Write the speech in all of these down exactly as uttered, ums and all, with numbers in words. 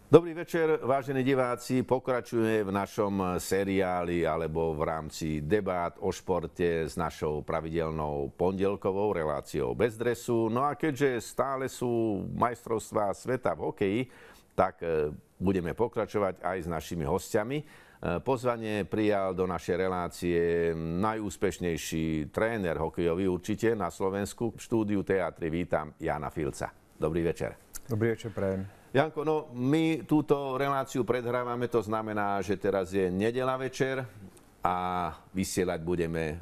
Dobrý večer, vážení diváci. Pokračujeme v našom seriáli alebo v rámci debát o športe s našou pravidelnou pondelkovou reláciou Bez dresu. No a keďže stále sú majstrovstvá sveta v hokeji, tak budeme pokračovať aj s našimi hostiami. Pozvanie prijal do našej relácie najúspešnejší tréner hokejový určite na Slovensku. V štúdiu Teatry vítam Jána Filca. Dobrý večer. Dobrý večer, prajem. Janko, no my túto reláciu predhrávame, to znamená, že teraz je nedeľa večer a vysielať budeme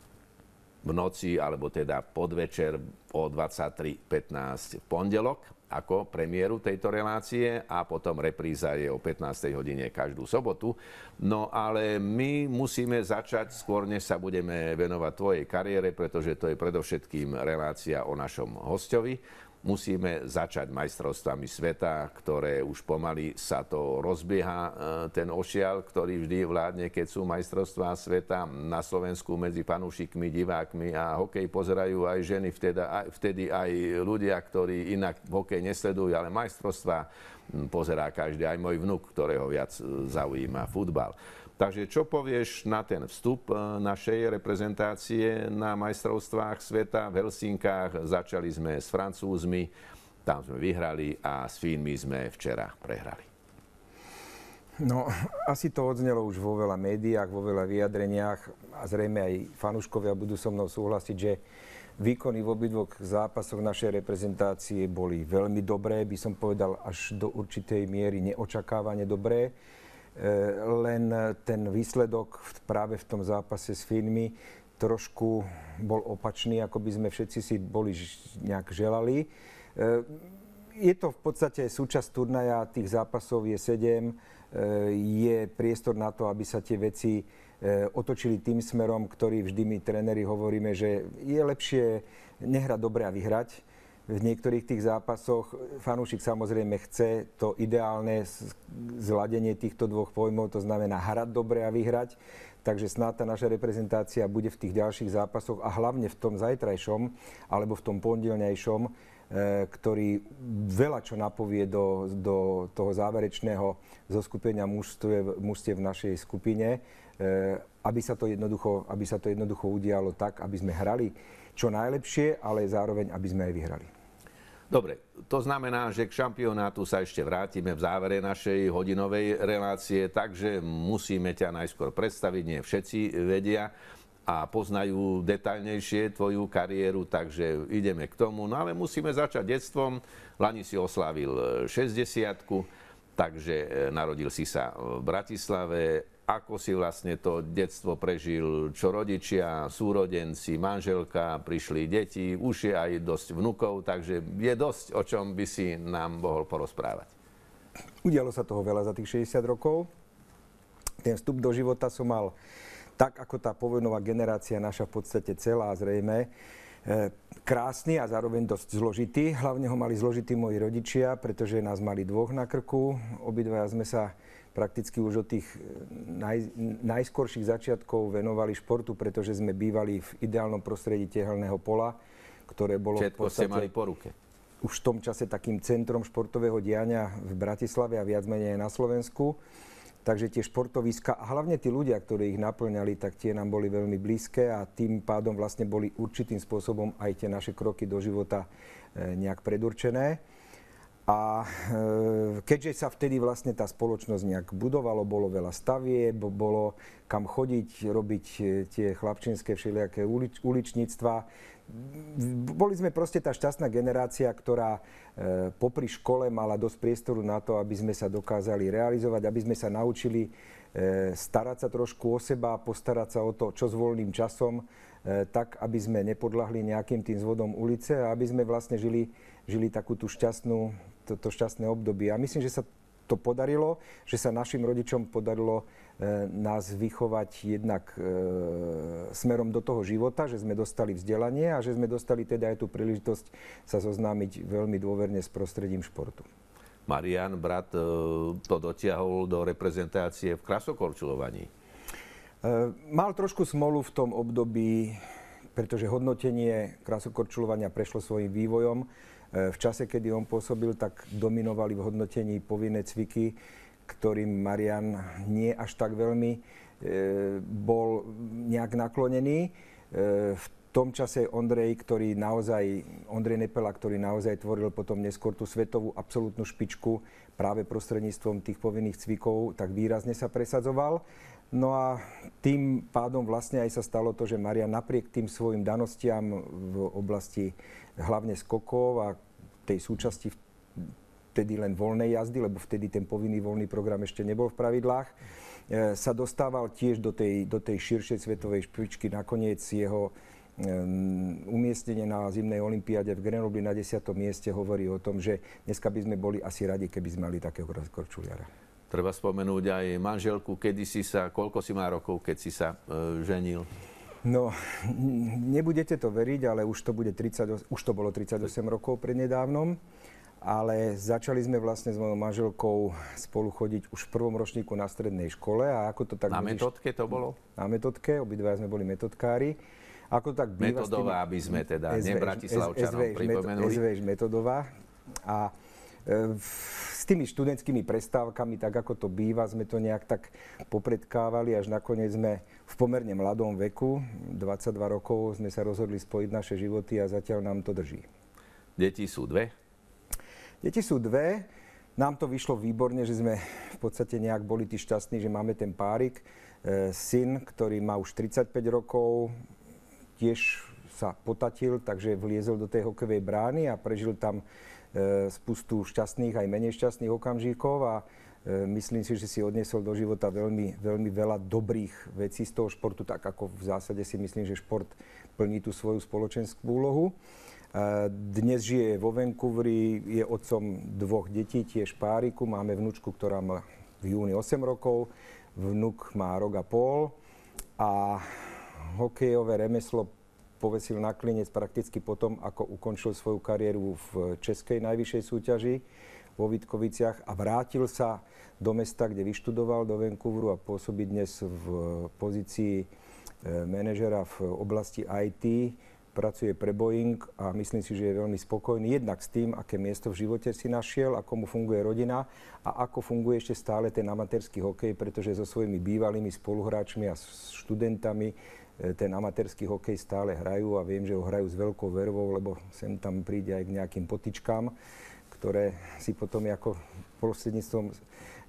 v noci, alebo teda podvečer o dvadsaťtri pätnásť v pondelok ako premiéru tejto relácie a potom repríza je o pätnástej hodine každú sobotu. No ale my musíme začať skôr, než sa budeme venovať tvojej kariére, pretože to je predovšetkým relácia o našom hosťovi. Musíme začať majstrovstvami sveta, ktoré už pomaly sa to rozbieha, ten ošial, ktorý vždy vládne, keď sú majstrovstvá sveta. Na Slovensku medzi fanúšikmi, divákmi a hokej pozerajú aj ženy, vtedy aj, vtedy aj ľudia, ktorí inak hokej nesledujú, ale majstrovstvá pozerá každý, aj môj vnuk, ktorého viac zaujíma futbal. Takže čo povieš na ten vstup našej reprezentácie na majstrovstvách sveta v Helsinkách? Začali sme s Francúzmi, tam sme vyhrali a s Fínmi sme včera prehrali. No, asi to odznelo už vo veľa médiách, vo veľa vyjadreniach a zrejme aj fanúškovia budú so mnou súhlasiť, že výkony v obidvoch zápasoch našej reprezentácie boli veľmi dobré, by som povedal až do určitej miery neočakávane dobré. Len ten výsledok práve v tom zápase s Fínmi trošku bol opačný, ako by sme všetci si boli nejak želali. Je to v podstate súčasť turnaja, tých zápasov je sedem, je priestor na to, aby sa tie veci otočili tým smerom, ktorý vždy my tréneri hovoríme, že je lepšie nehrať dobre a vyhrať. V niektorých tých zápasoch fanúšik samozrejme chce to ideálne zladenie týchto dvoch pojmov, to znamená hrať dobre a vyhrať. Takže snáď tá naša reprezentácia bude v tých ďalších zápasoch a hlavne v tom zajtrajšom alebo v tom pondelňajšom, ktorý veľa čo napovie do, do toho záverečného zoskupenia mužstiev v našej skupine, aby sa to jednoducho, aby sa to jednoducho udialo tak, aby sme hrali čo najlepšie, ale zároveň, aby sme aj vyhrali. Dobre, to znamená, že k šampionátu sa ešte vrátime v závere našej hodinovej relácie, takže musíme ťa najskôr predstaviť, nie všetci vedia a poznajú detaľnejšie tvoju kariéru, takže ideme k tomu. No ale musíme začať detstvom. Lani si oslávil šesťdesiatku, takže narodil si sa v Bratislave. Ako si vlastne to detstvo prežil, čo rodičia, súrodenci, manželka, prišli deti, už je aj dosť vnukov, takže je dosť, o čom by si nám mohol porozprávať. Udialo sa toho veľa za tých šesťdesiat rokov. Ten vstup do života som mal tak, ako tá povojnová generácia naša v podstate celá zrejme, krásny a zároveň dosť zložitý. Hlavne ho mali zložití moji rodičia, pretože nás mali dvoch na krku. Obidvaja sme sa prakticky už od tých naj, najskorších začiatkov venovali športu, pretože sme bývali v ideálnom prostredí tehelného pola, ktoré bolo všetko v podstate ste mali po ruke. Už v tom čase takým centrom športového diania v Bratislave a viac menej na Slovensku. Takže tie športovíska a hlavne tí ľudia, ktorí ich naplňali, tak tie nám boli veľmi blízke a tým pádom vlastne boli určitým spôsobom aj tie naše kroky do života nejak predurčené. A keďže sa vtedy vlastne tá spoločnosť nejak budovalo, bolo veľa stavieb, bolo kam chodiť, robiť tie chlapčenské všelijaké ulič, uličníctva. Boli sme proste tá šťastná generácia, ktorá e, popri škole mala dosť priestoru na to, aby sme sa dokázali realizovať, aby sme sa naučili e, starať sa trošku o seba, postarať sa o to, čo s voľným časom, e, tak, aby sme nepodľahli nejakým tým zvodom ulice a aby sme vlastne žili, žili takú tú šťastnú, to, to šťastné obdobie. A myslím, že sa to podarilo, že sa našim rodičom podarilo e, nás vychovať jednak e, smerom do toho života, že sme dostali vzdelanie a že sme dostali teda aj tú príležitosť sa zoznámiť veľmi dôverne s prostredím športu. Marian, brat, e, to dotiahol do reprezentácie v krasokorčuľovaní. E, mal trošku smolu v tom období, pretože hodnotenie krasokorčuľovania prešlo svojím vývojom. V čase, kedy on pôsobil, tak dominovali v hodnotení povinné cviky, ktorým Marian nie až tak veľmi e, bol nejak naklonený. E, v tom čase Ondrej, ktorý naozaj, Ondrej Nepela, ktorý naozaj tvoril potom neskôr tú svetovú absolútnu špičku práve prostredníctvom tých povinných cvikov, tak výrazne sa presadzoval. No a tým pádom vlastne aj sa stalo to, že Marian napriek tým svojim danostiam v oblasti hlavne skokov a tej súčasti vtedy len voľnej jazdy, lebo vtedy ten povinný voľný program ešte nebol v pravidlách, e, sa dostával tiež do tej, do tej širšej svetovej špičky. Nakoniec jeho e, umiestnenie na zimnej olympiáde v Grenobli na desiatom mieste hovorí o tom, že dneska by sme boli asi radi, keby sme mali takého korčuliara. Treba spomenúť aj manželku, kedy si sa, koľko si má rokov, keď si sa e, ženil? No, nebudete to veriť, ale už to, bude tridsať, už to bolo tridsaťosem rokov prednedávnom. Ale začali sme vlastne s mojou manželkou spolu chodiť už v prvom ročníku na strednej škole. A ako to tak na metodke to bolo? Na metodke, obidvaja sme boli metodkári. Ako to tak býva Metodová, aby sme teda es vé, nebratislavčanom pripomenuli. es vé Metodová. A e, s tými študentskými prestávkami, tak ako to býva, sme to nejak tak popredkávali, až nakoniec sme v pomerne mladom veku, dvadsaťdva rokov, sme sa rozhodli spojiť naše životy a zatiaľ nám to drží. Deti sú dve? Deti sú dve. Nám to vyšlo výborne, že sme v podstate nejak boli tí šťastní, že máme ten párik. E, syn, ktorý má už tridsaťpäť rokov, tiež sa potatil, takže vliezol do tej hokejovej brány a prežil tam e, spustu šťastných aj menej šťastných okamžikov a e, myslím si, že si odniesol do života veľmi, veľmi veľa dobrých vecí z toho športu, tak ako v zásade si myslím, že šport plní tú svoju spoločenskú úlohu. Dnes žije vo Vancouveri, je otcom dvoch detí, tiež páriku. Máme vnúčku, ktorá má v júni osem rokov, vnuk má rok a pol a hokejové remeslo povesil na klinec prakticky potom, ako ukončil svoju kariéru v českej najvyššej súťaži vo Vítkoviciach a vrátil sa do mesta, kde vyštudoval, do Vancouveru a pôsobí dnes v pozícii manažera v oblasti í té. Pracuje pre Boeing a myslím si, že je veľmi spokojný jednak s tým, aké miesto v živote si našiel, ako mu funguje rodina a ako funguje ešte stále ten amatérsky hokej, pretože so svojimi bývalými spoluhráčmi a študentami ten amatérsky hokej stále hrajú a viem, že ho hrajú s veľkou vervou, lebo sem tam príde aj k nejakým potičkám, ktoré si potom ako prostredníctvom e,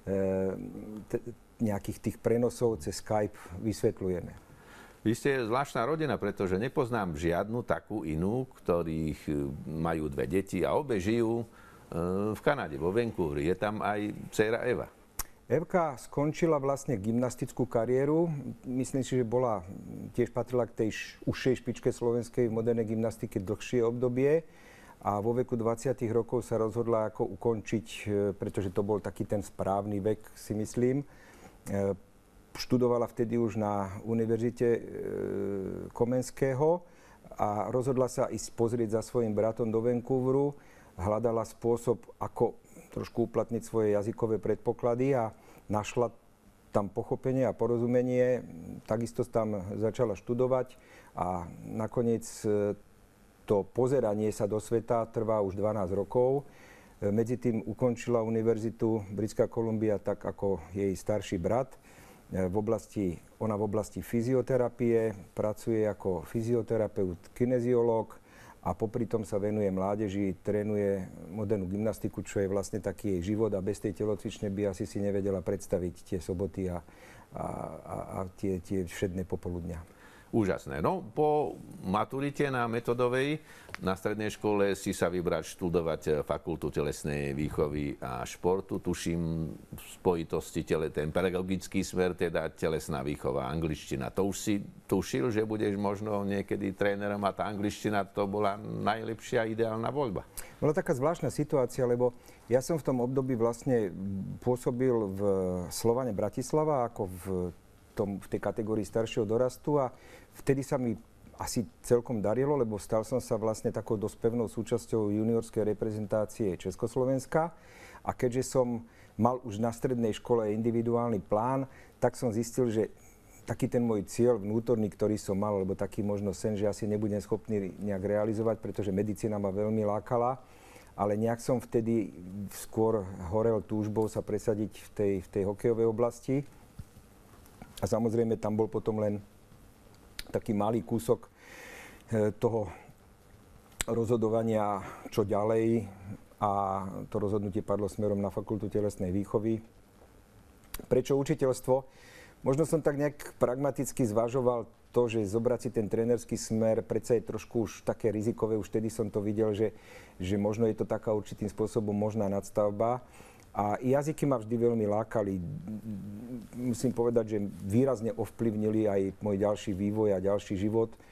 t- nejakých tých prenosov cez Skype vysvetľujeme. Vy ste zvláštna rodina, pretože nepoznám žiadnu takú inú, ktorých majú dve deti a obe žijú v Kanade, vo Vancouveri. Je tam aj dcéra Eva. Evka skončila vlastne gymnastickú kariéru. Myslím si, že bola, tiež patrila k tej užšej špičke slovenskej v modernej gymnastike dlhšie obdobie. A vo veku dvadsiatich rokov sa rozhodla ako ukončiť, pretože to bol taký ten správny vek, si myslím. Študovala vtedy už na univerzite e, Komenského a rozhodla sa ísť pozrieť za svojím bratom do Vancouveru. Hľadala spôsob, ako trošku uplatniť svoje jazykové predpoklady a našla tam pochopenie a porozumenie. Takisto tam začala študovať a nakoniec to pozeranie sa do sveta trvá už dvanásť rokov. Medzi tým ukončila univerzitu Britská Kolumbia tak ako jej starší brat. V oblasti, ona v oblasti fyzioterapie, pracuje ako fyzioterapeut, kineziológ a popri tom sa venuje mládeži, trénuje modernú gymnastiku, čo je vlastne taký jej život a bez tej telocvične by asi si nevedela predstaviť tie soboty a, a, a, a tie, tie všedné popoludňa. Úžasné. No, po maturite na Metodovej na strednej škole si sa vybrať študovať fakultu telesnej výchovy a športu. Tuším v spojitosti tele, ten pedagogický smer, teda telesná výchova, angličtina. To už si tušil, že budeš možno niekedy trénerom a tá angličtina to bola najlepšia ideálna voľba? Bola taká zvláštna situácia, lebo ja som v tom období vlastne pôsobil v Slovane Bratislava ako v Tom, v tej kategórii staršieho dorastu a vtedy sa mi asi celkom darilo, lebo stal som sa vlastne takou dosť pevnou súčasťou juniorskej reprezentácie Československa a keďže som mal už na strednej škole individuálny plán, tak som zistil, že taký ten môj cieľ vnútorný, ktorý som mal, alebo taký možno sen, že asi nebudem schopný nejak realizovať, pretože medicína ma veľmi lákala, ale nejak som vtedy skôr horel túžbou sa presadiť v tej, v tej hokejovej oblasti. A samozrejme tam bol potom len taký malý kúsok toho rozhodovania, čo ďalej, a to rozhodnutie padlo smerom na fakultu telesnej výchovy. Prečo učiteľstvo? Možno som tak nejak pragmaticky zvažoval to, že zobrať si ten trénerský smer, predsa je trošku už také rizikové, už vtedy som to videl, že, že možno je to taká určitým spôsobom možná nadstavba. A jazyky ma vždy veľmi lákali. Musím povedať, že výrazne ovplyvnili aj môj ďalší vývoj a ďalší život. E,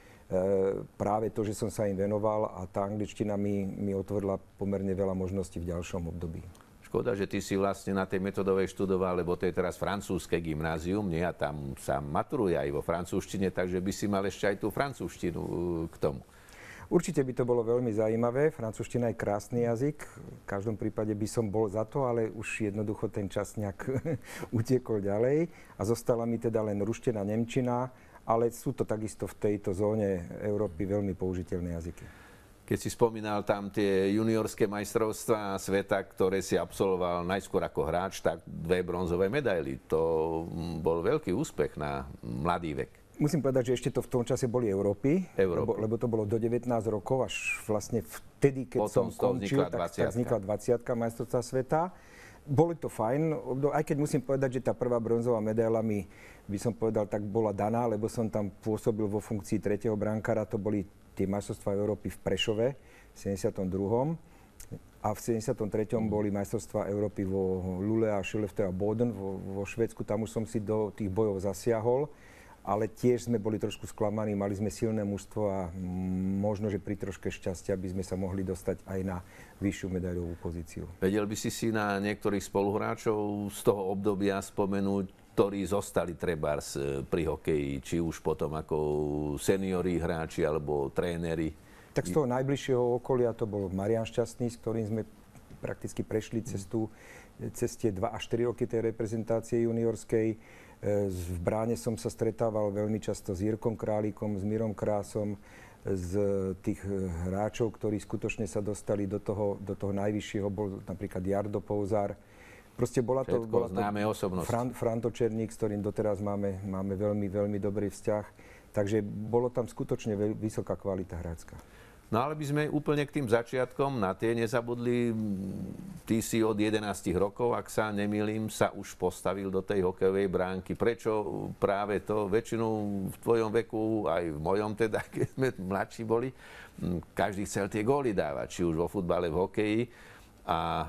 práve to, že som sa im venoval, a tá angličtina mi, mi otvorila pomerne veľa možností v ďalšom období. Škoda, že ty si vlastne na tej metodovej študoval, lebo to je teraz francúzske gymnázium, nie? A tam sa maturuje aj vo francúzštine, takže by si mal ešte aj tú francúzštinu k tomu. Určite by to bolo veľmi zaujímavé. Francúzština je krásny jazyk. V každom prípade by som bol za to, ale už jednoducho ten čas nejak utiekol ďalej. A zostala mi teda len ruština, nemčina, ale sú to takisto v tejto zóne Európy veľmi použiteľné jazyky. Keď si spomínal tam tie juniorské majstrovstvá sveta, ktoré si absolvoval najskôr ako hráč, tak dve bronzové medaily. To bol veľký úspech na mladý vek. Musím povedať, že ešte to v tom čase boli Európy, lebo, lebo to bolo do devätnásť rokov, až vlastne vtedy, keď Potom som končil, tak, tak vznikla dvadsiatka majstrovstvá sveta. Boli to fajn, aj keď musím povedať, že tá prvá bronzová medaila mi, by som povedal, tak bola daná, lebo som tam pôsobil vo funkcii tretieho brankára, to boli tie majstrovstvá Európy v Prešove v sedemdesiatom druhom. A v sedemdesiatom treťom boli majstrovstvá Európy vo Lule a Skellefteå a Boden vo, vo Švédsku, tam už som si do tých bojov zasiahol. Ale tiež sme boli trošku sklamaní, mali sme silné mužstvo a možno, že pri troške šťastia by sme sa mohli dostať aj na vyššiu medailovú pozíciu. Vedel by si si na niektorých spoluhráčov z toho obdobia spomenúť, ktorí zostali trebárs pri hokeji, či už potom ako seniori hráči alebo tréneri? Tak z toho najbližšieho okolia to bol Marián Šťastný, s ktorým sme prakticky prešli cestu, cez tie dva až štyri roky tej reprezentácie juniorskej. V bráne som sa stretával veľmi často s Jirkom Králíkom, s Mirom Krásom, z tých hráčov, ktorí skutočne sa dostali do toho, do toho najvyššieho, bol napríklad Jardo Pouzar. Proste bola to, bola to Fran, Franto Černík, s ktorým doteraz máme, máme veľmi, veľmi dobrý vzťah. Takže bolo tam skutočne veľ, vysoká kvalita hrácka. No ale by sme úplne k tým začiatkom, na tie nezabudli. Ty si od jedenástich rokov, ak sa nemýlim, sa už postavil do tej hokejovej bránky. Prečo práve to? Väčšinou v tvojom veku, aj v mojom teda, keď sme mladší boli, každý chcel tie góly dávať, či už vo futbale, v hokeji. A e,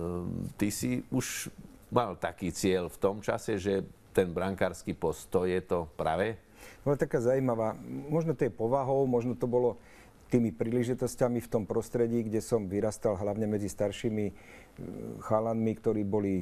ty si už mal taký cieľ v tom čase, že ten brankársky post, to je to pravé? Bola taká zaujímavá, možno to je povahou, možno to bolo tými príležitosťami v tom prostredí, kde som vyrastal hlavne medzi staršími chalanmi, ktorí boli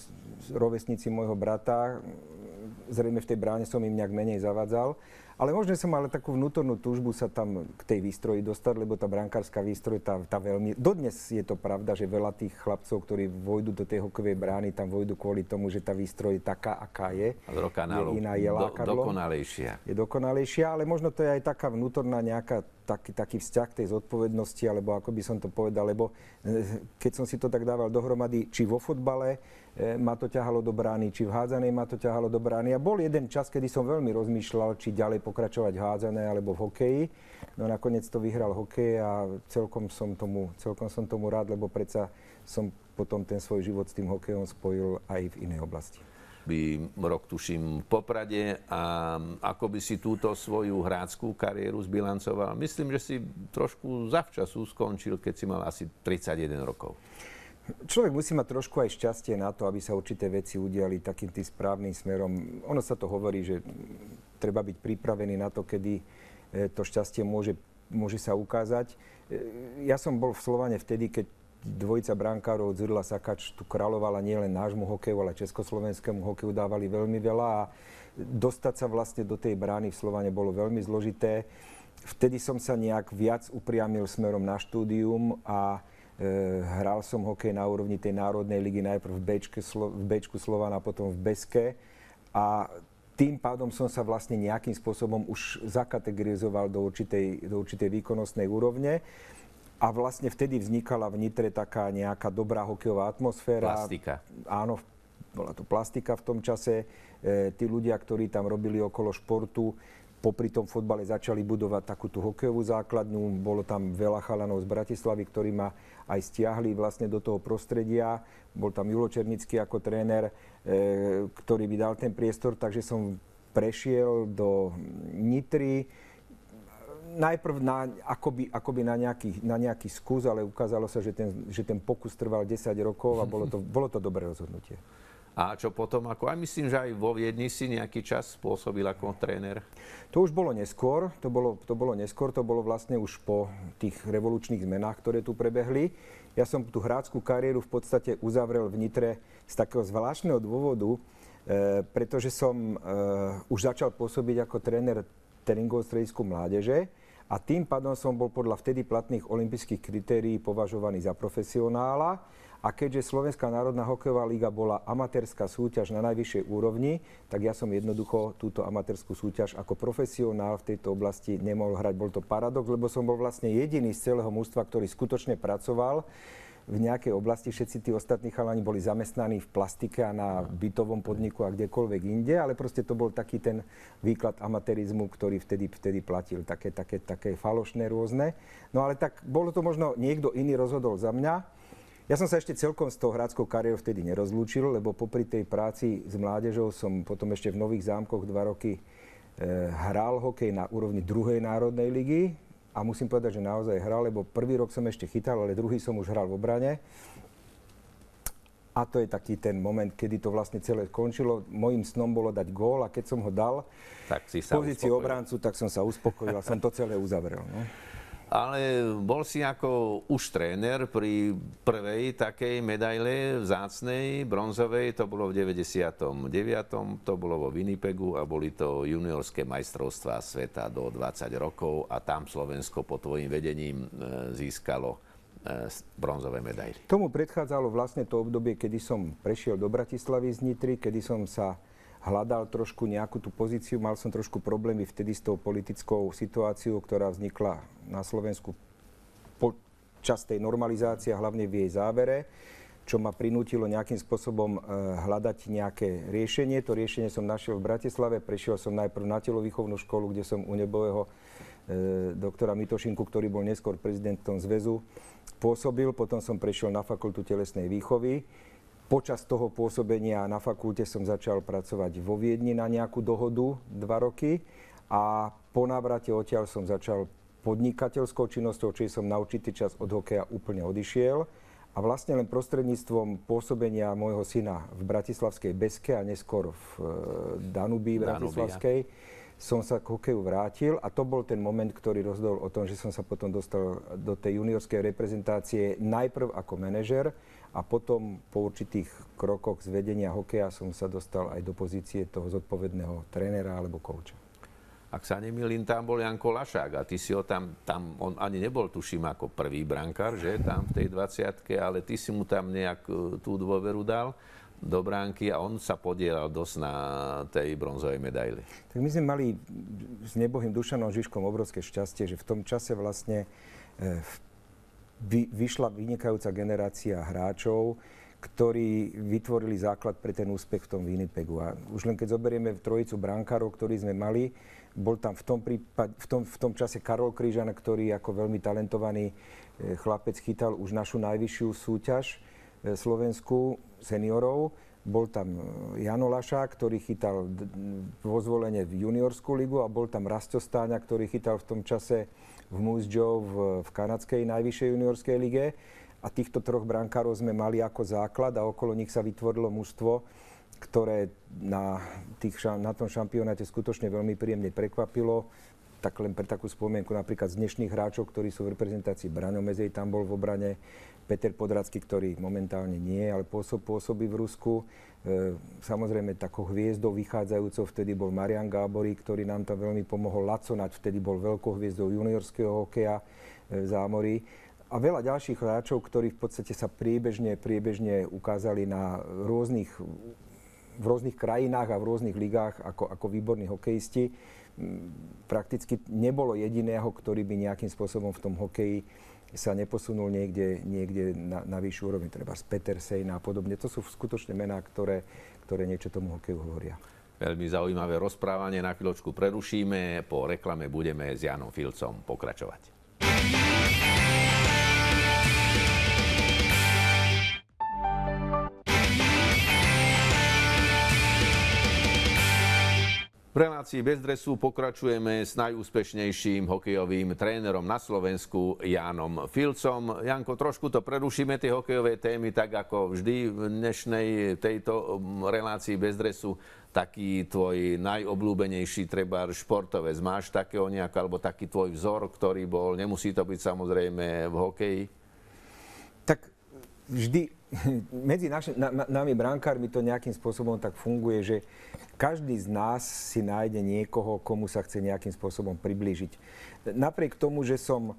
rovesníci môjho brata. Zrejme v tej bráne som im nejak menej zavádzal. Ale možno som mal takú vnútornú túžbu sa tam k tej výstroji dostať, lebo tá brankárska výstroj, tá, tá veľmi... Dodnes je to pravda, že veľa tých chlapcov, ktorí vojdu do tej hokejovej brány, tam vojdu kvôli tomu, že tá výstroj je taká, aká je. A je iná, je do, dokonalejšia. Je dokonalejšia, ale možno to je aj taká vnútorná nejaká taký, taký vzťah tej zodpovednosti, alebo ako by som to povedal, lebo keď som si to tak dával dohromady, či vo futbale ma to ťahalo do brány, či v hádzanej ma to ťahalo do brány. A bol jeden čas, kedy som veľmi rozmýšľal, či ďalej pokračovať v hádzanej alebo v hokeji. No nakoniec to vyhral hokej a celkom som tomu, celkom som tomu rád, lebo predsa som potom ten svoj život s tým hokejom spojil aj v inej oblasti. By rok, tuším, v Poprade. A ako by si túto svoju hráckú kariéru zbilancoval? Myslím, že si trošku zavčasu skončil, keď si mal asi tridsaťjeden rokov. Človek musí mať trošku aj šťastie na to, aby sa určité veci udiali takým tým správnym smerom. Ono sa to hovorí, že treba byť pripravený na to, kedy to šťastie môže, môže sa ukázať. Ja som bol v Slovane vtedy, keď dvojica brankárov Dzurla Sakač tu kráľovala nielen nášmu hokeju, ale československému hokeju dávali veľmi veľa a dostať sa vlastne do tej brány v Slovane bolo veľmi zložité. Vtedy som sa nejak viac upriamil smerom na štúdium a E, hral som hokej na úrovni tej národnej ligy, najprv v Bčke, Slo- v Bčku Slovana, potom v Beske. A tým pádom som sa vlastne nejakým spôsobom už zakategorizoval do určitej, do určitej výkonnostnej úrovne. A vlastne vtedy vznikala v Nitre taká nejaká dobrá hokejová atmosféra. Plastika. Áno, bola to plastika v tom čase. E, tí ľudia, ktorí tam robili okolo športu, popri tom fotbale začali budovať takú tú hokejovú základňu. Bolo tam veľa chalanov z Bratislavy, ktorí ma aj stiahli vlastne do toho prostredia. Bol tam Julo Černický ako tréner, e, ktorý by dal ten priestor, takže som prešiel do Nitry. Najprv na, akoby, akoby na, nejaký, na nejaký skús, ale ukázalo sa, že ten, že ten pokus trval desať rokov a bolo to, bolo to dobré rozhodnutie. A čo potom, ako aj myslím, že aj vo Viedni si nejaký čas pôsobil ako tréner? To už bolo neskôr, to bolo, to bolo neskôr, to bolo vlastne už po tých revolučných zmenách, ktoré tu prebehli. Ja som tú hráčskú kariéru v podstate uzavrel v Nitre z takého zvláštneho dôvodu, e, pretože som e, už začal pôsobiť ako tréner tréningového stredisku mládeže a tým pádom som bol podľa vtedy platných olympijských kritérií považovaný za profesionála. A keďže Slovenská národná hokejová liga bola amatérska súťaž na najvyššej úrovni, tak ja som jednoducho túto amatérskú súťaž ako profesionál v tejto oblasti nemohol hrať. Bol to paradox, lebo som bol vlastne jediný z celého mužstva, ktorý skutočne pracoval v nejakej oblasti. Všetci tí ostatní chalani boli zamestnaní v plastike a na bytovom podniku a kdekoľvek inde, ale proste to bol taký ten výklad amatérizmu, ktorý vtedy, vtedy platil, také, také, také falošné rôzne. No ale tak bolo to možno niekto iný rozhodol za mňa. Ja som sa ešte celkom s tou hráčskou kariérou vtedy nerozlúčil, lebo popri tej práci s mládežou som potom ešte v Nových Zámkoch dva roky e, hral hokej na úrovni druhej národnej ligy. A musím povedať, že naozaj hral, lebo prvý rok som ešte chytal, ale druhý som už hral v obrane. A to je taký ten moment, kedy to vlastne celé skončilo. Mojím snom bolo dať gól a keď som ho dal tak si v pozícii obrancu, tak som sa uspokojil a som to celé uzavrel. No. Ale bol si ako už tréner pri prvej takej medaile vzácnej, bronzovej, to bolo v deväťdesiatom deviatom to bolo vo Winnipegu a boli to juniorské majstrovstvá sveta do dvadsať rokov a tam Slovensko pod tvojím vedením získalo bronzové medaily. Tomu predchádzalo vlastne to obdobie, kedy som prešiel do Bratislavy z Nitry, kedy som sa hľadal trošku nejakú tú pozíciu, mal som trošku problémy vtedy s tou politickou situáciou, ktorá vznikla na Slovensku počas tej normalizácie, hlavne v jej závere, čo ma prinútilo nejakým spôsobom hľadať nejaké riešenie. To riešenie som našiel v Bratislave, prešiel som najprv na telovýchovnú školu, kde som u nebového e, doktora Mitošinku, ktorý bol neskôr prezidentom zväzu, pôsobil, potom som prešiel na fakultu telesnej výchovy. Počas toho pôsobenia na fakulte som začal pracovať vo Viedni na nejakú dohodu dva roky a po návrate odtiaľ som začal podnikateľskou činnosťou, čiže som na určitý čas od hokeja úplne odišiel a vlastne len prostredníctvom pôsobenia môjho syna v bratislavskej Beske a neskôr v Danubii bratislavskej som sa k hokeju vrátil a to bol ten moment, ktorý rozhodol o tom, že som sa potom dostal do tej juniorskej reprezentácie najprv ako manažer a potom po určitých krokoch z vedenia hokeja som sa dostal aj do pozície toho zodpovedného trénera alebo kouča. Ak sa nemýlim, tam bol Janko Lašák a ty si ho tam, tam, on ani nebol, tuším, ako prvý brankár, že, tam v tej dvadsiatke, ale ty si mu tam nejak tú dôveru dal do bránky a on sa podielal dosť na tej bronzovej medaili. Tak my sme mali s nebohým Dušanom Žižkom obrovské šťastie, že v tom čase vlastne e, vy, vyšla vynikajúca generácia hráčov, ktorí vytvorili základ pre ten úspech v tom Winnipegu. A už len keď zoberieme trojicu brankárov, ktorí sme mali, bol tam v tom, prípade, v tom, v tom čase Karol Krížan, ktorý ako veľmi talentovaný chlapec chytal už našu najvyššiu súťaž Slovensku seniorov. Bol tam Jano Lašák, ktorý chytal vo zvolenie v juniorskú ligu a bol tam Rasťo Stáňa, ktorý chytal v tom čase v Moose Jaw v, v kanadskej najvyššej juniorskej lige. A týchto troch brankárov sme mali ako základ a okolo nich sa vytvorilo mužstvo, ktoré na, tých, na tom šampionáte skutočne veľmi príjemne prekvapilo. Tak len pre takú spomienku napríklad z dnešných hráčov, ktorí sú v reprezentácii, Braňo Mezej tam bol v obrane, Peter Podracký, ktorý momentálne nie, ale pôsob, pôsobí v Rusku. E, samozrejme takou hviezdou vychádzajúcou vtedy bol Marian Gáborík, ktorý nám tam veľmi pomohol. Laco Naď vtedy bol veľkou hviezdou juniorského hokeja e, v Zámorí. A veľa ďalších hráčov, ktorí v podstate sa priebežne, priebežne ukázali na rôznych, v rôznych krajinách a v rôznych ligách ako, ako výborní hokejisti. prakticky nebolo jediného, ktorý by nejakým spôsobom v tom hokeji sa neposunul niekde, niekde na, na vyššiu úroveň, treba z Petersejna a podobne. To sú skutočne mená, ktoré, ktoré niečo tomu hokeju hovoria. Veľmi zaujímavé rozprávanie, na chvíľočku prerušíme, po reklame budeme s Jánom Filcom pokračovať. V relácii Bez dresu pokračujeme s najúspešnejším hokejovým trénerom na Slovensku, Jánom Filcom. Janko, trošku to prerušíme, tie hokejové témy, tak ako vždy v dnešnej tejto relácii Bez dresu. Taký tvoj najobľúbenejší treba športovec. Máš takého nejakého, alebo taký tvoj vzor, ktorý bol, nemusí to byť samozrejme v hokeji? Tak vždy medzi naši, na, nami brankármi to nejakým spôsobom tak funguje, že každý z nás si nájde niekoho, komu sa chce nejakým spôsobom priblížiť. Napriek tomu, že som e,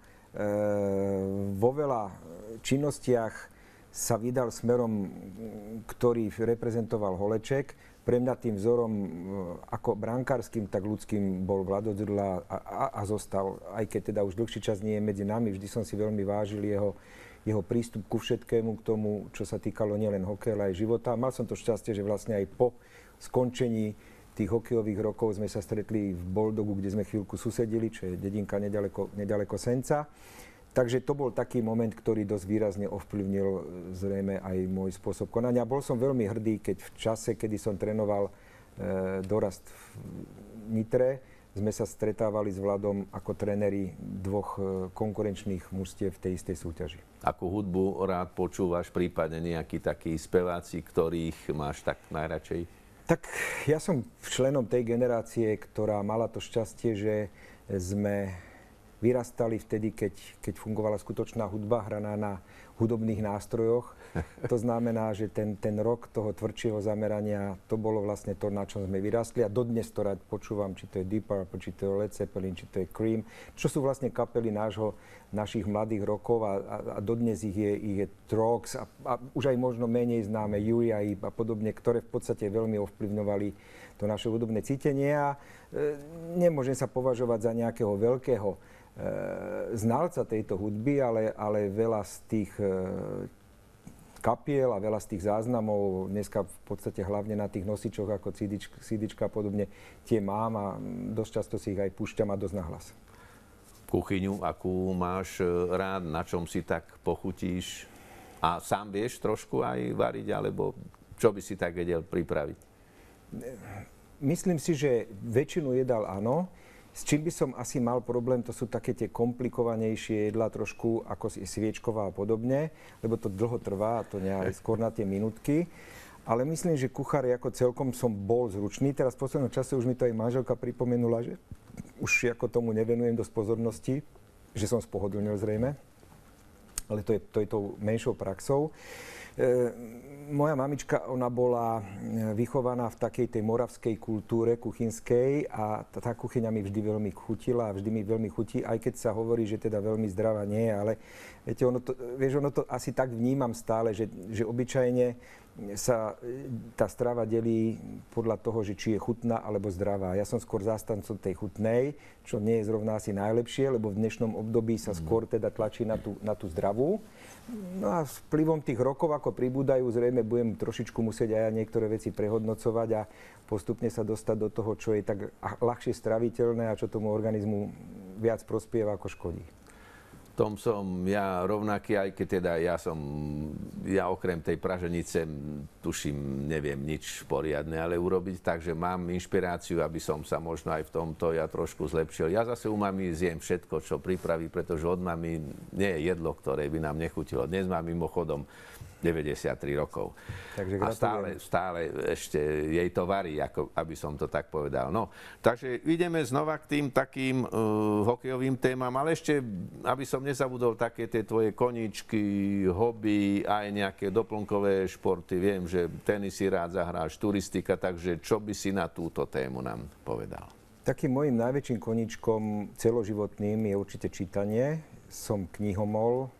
vo veľa činnostiach sa vydal smerom, ktorý reprezentoval Holeček, pre mňa tým vzorom ako brankárskym, tak ľudským bol Vlado Dzurľa a, a, a zostal, aj keď teda už dlhší čas nie je medzi nami, vždy som si veľmi vážil jeho jeho prístup ku všetkému, k tomu, čo sa týkalo nielen hokeja, ale aj života. Mal som to šťastie, že vlastne aj po skončení tých hokejových rokov sme sa stretli v Boldogu, kde sme chvíľku susedili, čo je dedinka nedaleko, nedaleko Senca. Takže to bol taký moment, ktorý dosť výrazne ovplyvnil zrejme aj môj spôsob konania. Bol som veľmi hrdý, keď v čase, kedy som trénoval e, dorast v Nitre, sme sa stretávali s Vladom ako tréneri dvoch konkurenčných mužstiev v tej istej súťaži. Akú hudbu rád počúvaš, prípadne nejakí takí speváci, ktorých máš tak najradšej? Tak ja som členom tej generácie, ktorá mala to šťastie, že sme vyrastali vtedy, keď, keď fungovala skutočná hudba hraná na hudobných nástrojoch. To znamená, že ten, ten rok toho tvrdšieho zamerania, to bolo vlastne to, na čom sme vyrastli. A dodnes to rád počúvam, či to je Deep Purple, či to je Led Zeppelin, či to je Cream, čo sú vlastne kapely nášho, našich mladých rokov a, a, a dodnes ich je, ich je Trox a, a už aj možno menej známe Uriah Heep a podobne, ktoré v podstate veľmi ovplyvňovali to naše hudobné cítenie a e, nemôžem sa považovať za nejakého veľkého znalca tejto hudby, ale, ale veľa z tých e, kapiel a veľa z tých záznamov, dneska v podstate hlavne na tých nosičoch ako cé déčka a podobne, tie mám a dosť často si ich aj púšťam a dosť nahlas. Kuchyňu, akú máš rád, na čom si tak pochutíš a sám vieš trošku aj variť, alebo čo by si tak vedel pripraviť? Myslím si, že väčšinu jedál áno. S čím by som asi mal problém, to sú také tie komplikovanejšie jedlá trošku, ako sviečková a podobne, lebo to dlho trvá, a to nie skôr na tie minútky. Ale myslím, že kuchár ako celkom som bol zručný. Teraz v poslednom čase už mi to aj manželka pripomenula, že už ako tomu nevenujem dosť pozornosti, že som spohodlnil zrejme. Ale to je, to je tou menšou praxou. E, moja mamička, ona bola vychovaná v takej tej moravskej kultúre kuchynskej a tá, tá kuchyňa mi vždy veľmi chutila a vždy mi veľmi chutí, aj keď sa hovorí, že teda veľmi zdravá nie je, ale viete, ono to, vieš, ono to asi tak vnímam stále, že, že obyčajne sa tá strava delí podľa toho, že či je chutná alebo zdravá. Ja som skôr zástancom tej chutnej, čo nie je zrovna asi najlepšie, lebo v dnešnom období sa skôr teda tlačí na tú, na tú zdravú. No a s vplyvom tých rokov, ako pribúdajú, zrejme budem trošičku musieť aj ja niektoré veci prehodnocovať a postupne sa dostať do toho, čo je tak ľahšie straviteľné a čo tomu organizmu viac prospieva ako škodí. V tom som ja rovnaký, aj keď teda ja som, ja okrem tej praženice, tuším, neviem nič poriadne, ale urobiť, takže mám inšpiráciu, aby som sa možno aj v tomto ja trošku zlepšil. Ja zase u mami zjem všetko, čo pripraví, pretože od mami nie je jedlo, ktoré by nám nechutilo. Dnes mám mimochodom deväťdesiattri rokov. Takže a stále, stále ešte jej to varí, ako, aby som to tak povedal. No, takže ideme znova k tým takým uh, hokejovým témam, ale ešte, aby som nezabudol, také tie tvoje koníčky, hobby, aj nejaké doplnkové športy. Viem, že tenis si rád zahráš, turistika, takže čo by si na túto tému nám povedal? Takým mojím najväčším koníčkom celoživotným je určite čítanie. Som knihomol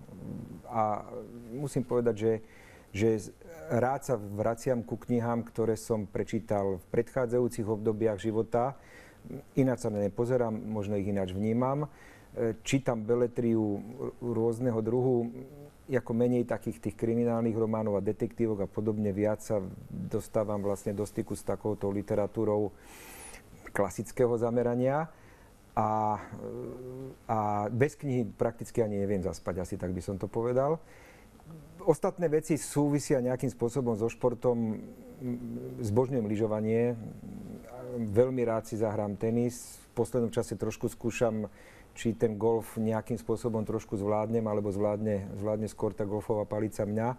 a musím povedať, že, že rád sa vraciam ku knihám, ktoré som prečítal v predchádzajúcich obdobiach života. Ináč sa nepozerám, možno ich ináč vnímam. Čítam beletriu rôzneho druhu, ako menej takých tých kriminálnych románov a detektívok a podobne, viac sa dostávam vlastne do styku s takouto literatúrou klasického zamerania. A, a bez knihy prakticky ani neviem zaspať, asi tak by som to povedal. Ostatné veci súvisia nejakým spôsobom so športom. Zbožňujem lyžovanie, veľmi rád si zahrám tenis. V poslednom čase trošku skúšam, či ten golf nejakým spôsobom trošku zvládnem, alebo zvládne, zvládne skôr tá golfová palica mňa. E,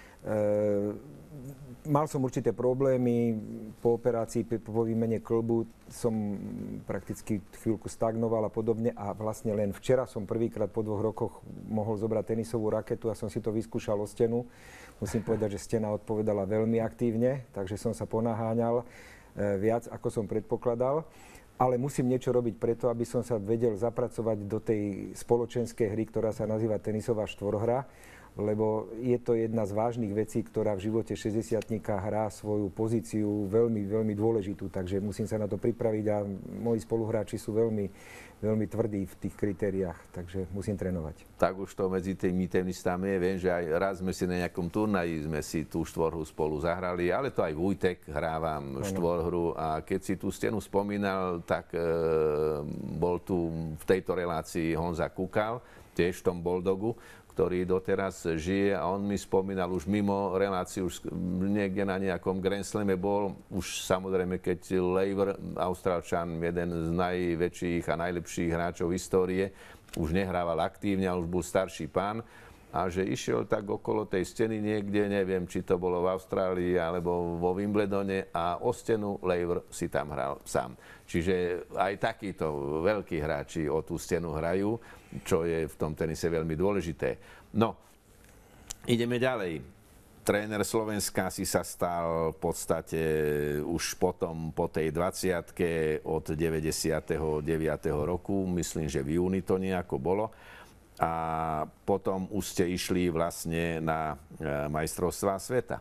mal som určité problémy, po operácii, po výmene kĺbu som prakticky chvíľku stagnoval a podobne a vlastne len včera som prvýkrát po dvoch rokoch mohol zobrať tenisovú raketu a som si to vyskúšal o stenu. Musím povedať, že stena odpovedala veľmi aktívne, takže som sa ponaháňal e, viac, ako som predpokladal. Ale musím niečo robiť preto, aby som sa vedel zapracovať do tej spoločenskej hry, ktorá sa nazýva tenisová štvorhra, lebo je to jedna z vážnych vecí, ktorá v živote šesťdesiatnika hrá svoju pozíciu veľmi, veľmi dôležitú, takže musím sa na to pripraviť a moji spoluhráči sú veľmi, veľmi tvrdí v tých kritériách, takže musím trénovať. Tak už to medzi tými tenistami je, viem, že aj raz sme si na nejakom turnaji sme si tú štvorhru spolu zahrali, ale to aj Vujtek hrávam štvorhru a keď si tú stenu spomínal, tak e, bol tu v tejto relácii Honza Kukal, tiež v tom Bulldogu, ktorý doteraz žije a on mi spomínal už mimo reláciu, už niekde na nejakom Grand Slame bol, už samozrejme, keď Laver, Austrálčan, jeden z najväčších a najlepších hráčov histórie, už nehrával aktívne, ale už bol starší pán a že išiel tak okolo tej steny niekde, neviem, či to bolo v Austrálii alebo vo Wimbledone a o stenu Laver si tam hral sám. Čiže aj takíto veľkí hráči o tú stenu hrajú, čo je v tom tenise veľmi dôležité. No, ideme ďalej. Tréner Slovenska si sa stal v podstate už potom po tej dvadsiatke od deväťdesiateho deviateho roku, myslím, že v júni to nejako bolo. A potom už ste išli vlastne na majstrovstvá sveta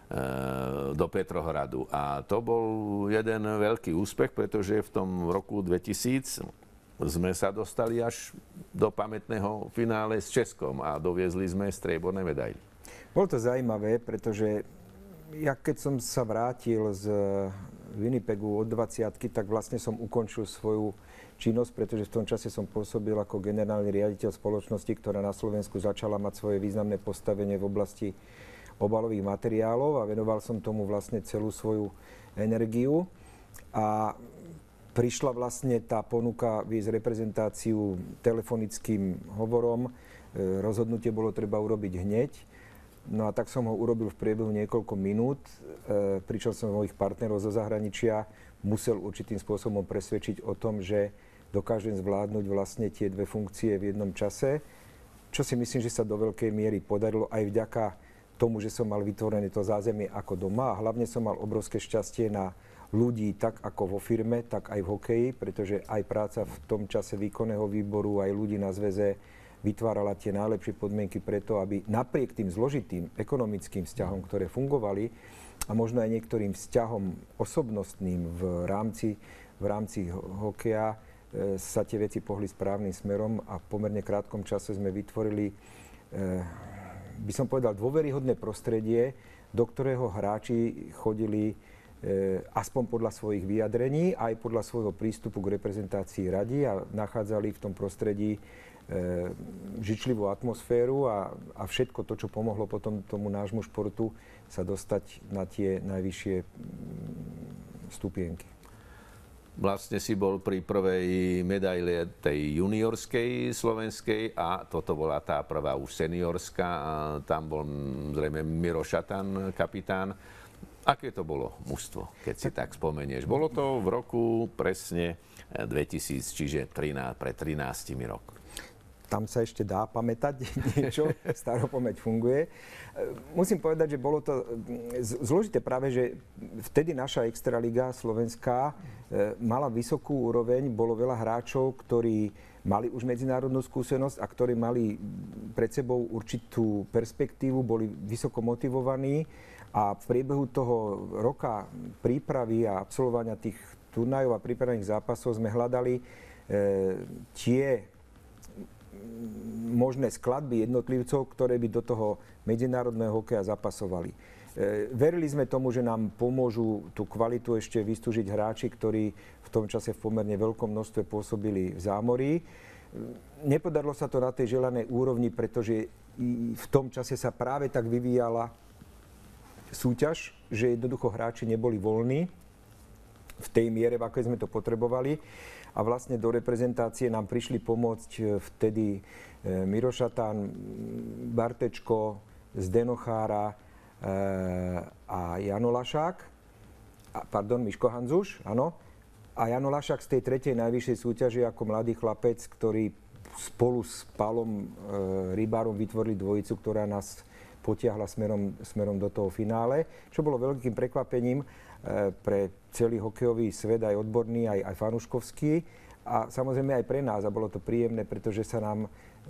do Petrohradu. A to bol jeden veľký úspech, pretože v tom roku dvetisíc sme sa dostali až do pamätného finále s Českom a doviezli sme strieborné medaily. Bolo to zaujímavé, pretože ja keď som sa vrátil z Winnipegu od dvadsiatky, tak vlastne som ukončil svoju činnosť, pretože v tom čase som pôsobil ako generálny riaditeľ spoločnosti, ktorá na Slovensku začala mať svoje významné postavenie v oblasti obalových materiálov a venoval som tomu vlastne celú svoju energiu. A prišla vlastne tá ponuka viesť reprezentáciu telefonickým hovorom. Rozhodnutie bolo treba urobiť hneď. No a tak som ho urobil v priebehu niekoľko minút. Pričom som mojich partnerov zo zahraničia musel určitým spôsobom presvedčiť o tom, že dokážem zvládnuť vlastne tie dve funkcie v jednom čase. Čo si myslím, že sa do veľkej miery podarilo aj vďaka tomu, že som mal vytvorené to zázemie ako doma a hlavne som mal obrovské šťastie na ľudí tak ako vo firme, tak aj v hokeji, pretože aj práca v tom čase výkonného výboru, aj ľudí na zväze vytvárala tie najlepšie podmienky preto, aby napriek tým zložitým ekonomickým vzťahom, ktoré fungovali a možno aj niektorým vzťahom osobnostným v rámci, v rámci hokeja e, sa tie veci pohli správnym smerom a v pomerne krátkom čase sme vytvorili, e, by som povedal, dôveryhodné prostredie, do ktorého hráči chodili e, aspoň podľa svojich vyjadrení, aj podľa svojho prístupu k reprezentácii radi a nachádzali v tom prostredí E, žičlivú atmosféru a, a všetko to, čo pomohlo potom tomu nášmu športu sa dostať na tie najvyššie stupienky. Vlastne si bol pri prvej medaile tej juniorskej slovenskej a toto bola tá prvá už seniorská a tam bol zrejme Miro Šatan, kapitán. Aké to bolo mužstvo, keď si tak spomenieš? Bolo to v roku presne dvetisíc, čiže trinásť, pred trinástimi rokmi. Tam sa ešte dá pamätať niečo, staropamäť funguje. Musím povedať, že bolo to zložité práve, že vtedy naša extraliga slovenská mala vysokú úroveň, bolo veľa hráčov, ktorí mali už medzinárodnú skúsenosť a ktorí mali pred sebou určitú perspektívu, boli vysoko motivovaní a v priebehu toho roka prípravy a absolvovania tých turnajov a prípravných zápasov sme hľadali e, tie možné skladby jednotlivcov, ktoré by do toho medzinárodného hokeja zapasovali. E, verili sme tomu, že nám pomôžu tú kvalitu ešte vystúžiť hráči, ktorí v tom čase v pomerne veľkom množstve pôsobili v zámorí. Nepodarilo sa to na tej želanej úrovni, pretože v tom čase sa práve tak vyvíjala súťaž, že jednoducho hráči neboli voľní v tej miere, v akej sme to potrebovali. A vlastne do reprezentácie nám prišli pomôcť vtedy Miro Šatan, Bartečko, Zdeno Chára a Jano Lašák. A, pardon, Miško Hanzuš, áno. A Jano Lašák z tej tretej najvyššej súťaže ako mladý chlapec, ktorý spolu s Palom e, Rybárom vytvorili dvojicu, ktorá nás potiahla smerom, smerom do toho finále, čo bolo veľkým prekvapením e, pre celý hokejový svet, aj odborný, aj, aj fanúškovský. A samozrejme aj pre nás. A bolo to príjemné, pretože sa nám e,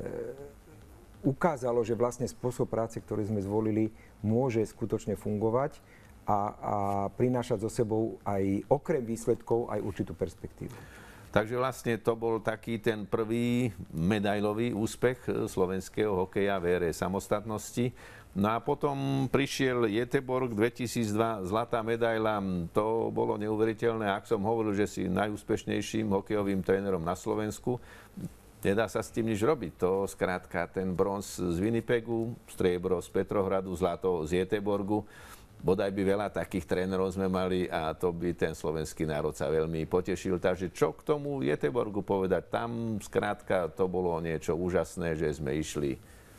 ukázalo, že vlastne spôsob práce, ktorý sme zvolili, môže skutočne fungovať a, a prinášať so sebou aj okrem výsledkov aj určitú perspektívu. Takže vlastne to bol taký ten prvý medailový úspech slovenského hokeja v ére samostatnosti. No a potom prišiel Göteborg dvetisícdva, zlatá medaila. To bolo neuveriteľné. Ak som hovoril, že si najúspešnejším hokejovým trénerom na Slovensku, nedá sa s tým nič robiť. To skrátka ten bronz z Winnipegu, striebro z Petrohradu, zlato z Göteborgu. Bodaj by veľa takých trénerov sme mali a to by ten slovenský národ sa veľmi potešil. Takže čo k tomu Göteborgu povedať? Tam skrátka to bolo niečo úžasné, že sme išli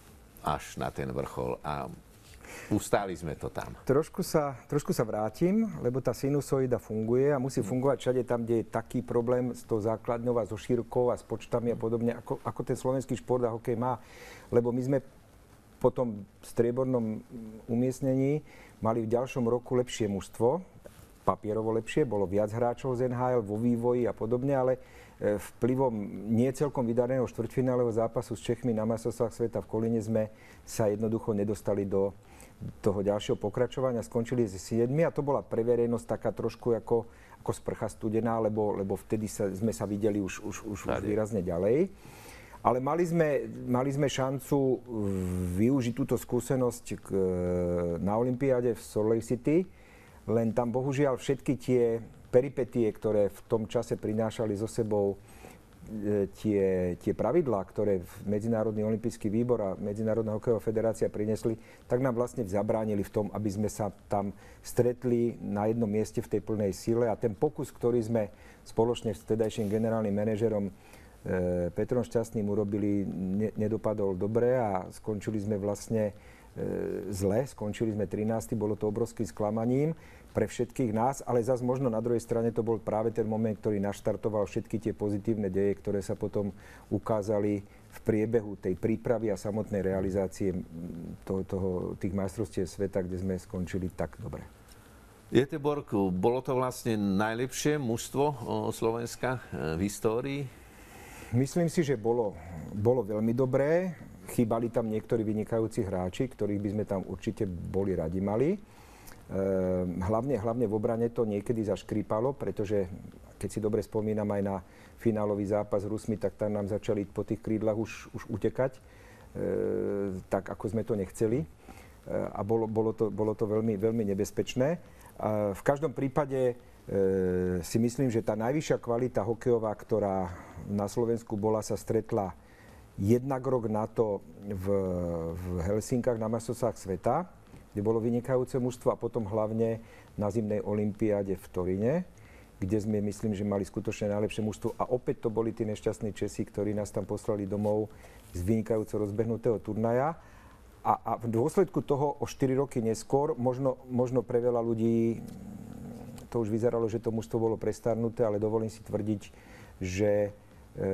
až na ten vrchol a ustáli sme to tam. Trošku sa, trošku sa vrátim, lebo tá sinusoida funguje a musí fungovať všade tam, kde je taký problém s tou základňou a so šírkou a s počtami a podobne, ako, ako ten slovenský šport a hokej má. Lebo my sme po tom striebornom umiestnení mali v ďalšom roku lepšie mužstvo, papierovo lepšie, bolo viac hráčov z en há el vo vývoji a podobne, ale vplyvom nie celkom vydareného štvrťfinálového zápasu s Čechmi na majstrovstvách sveta v Kolíne sme sa jednoducho nedostali do toho ďalšieho pokračovania, skončili s siedmi a to bola pre verejnosť taká trošku ako, ako sprcha studená, lebo, lebo vtedy sa, sme sa videli už, už, už, už výrazne ďalej. Ale mali sme, mali sme šancu využiť túto skúsenosť k, na olympiáde v Salt Lake City, len tam bohužiaľ všetky tie peripetie, ktoré v tom čase prinášali so sebou e, tie, tie pravidlá, ktoré Medzinárodný olympijský výbor a Medzinárodná hokejová federácia prinesli, tak nám vlastne zabránili v tom, aby sme sa tam stretli na jednom mieste v tej plnej sile. A ten pokus, ktorý sme spoločne s vtedajším generálnym manažerom Petrom Šťastným urobili, ne, nedopadol dobre a skončili sme vlastne e, zle, skončili sme trinásty, bolo to obrovským sklamaním pre všetkých nás, ale zase možno na druhej strane to bol práve ten moment, ktorý naštartoval všetky tie pozitívne deje, ktoré sa potom ukázali v priebehu tej prípravy a samotnej realizácie toho, toho, tých majstrovstiev sveta, kde sme skončili tak dobre. Göteborg, bolo to vlastne najlepšie mužstvo Slovenska v histórii? Myslím si, že bolo, bolo veľmi dobré. Chýbali tam niektorí vynikajúci hráči, ktorých by sme tam určite boli radi mali. E, hlavne, hlavne v obrane to niekedy zaškrípalo, pretože keď si dobre spomínam aj na finálový zápas s Rusmi, tak tam nám začali po tých krídlach už, už utekať, e, tak ako sme to nechceli. E, a bolo, bolo, to, bolo to veľmi, veľmi nebezpečné. E, v každom prípade E, si myslím, že tá najvyššia kvalita hokejová, ktorá na Slovensku bola, sa stretla jednak rok na to v, v Helsinkách na majstrovstvách sveta, kde bolo vynikajúce mužstvo a potom hlavne na zimnej olympiáde v Toríne, kde sme, myslím, že mali skutočne najlepšie mužstvo a opäť to boli tí nešťastní Česi, ktorí nás tam poslali domov z vynikajúco rozbehnutého turnaja. A, a v dôsledku toho o štyri roky neskôr, možno, možno pre veľa ľudí to už vyzeralo, že to mužstvo bolo prestarnuté, ale dovolím si tvrdiť, že e,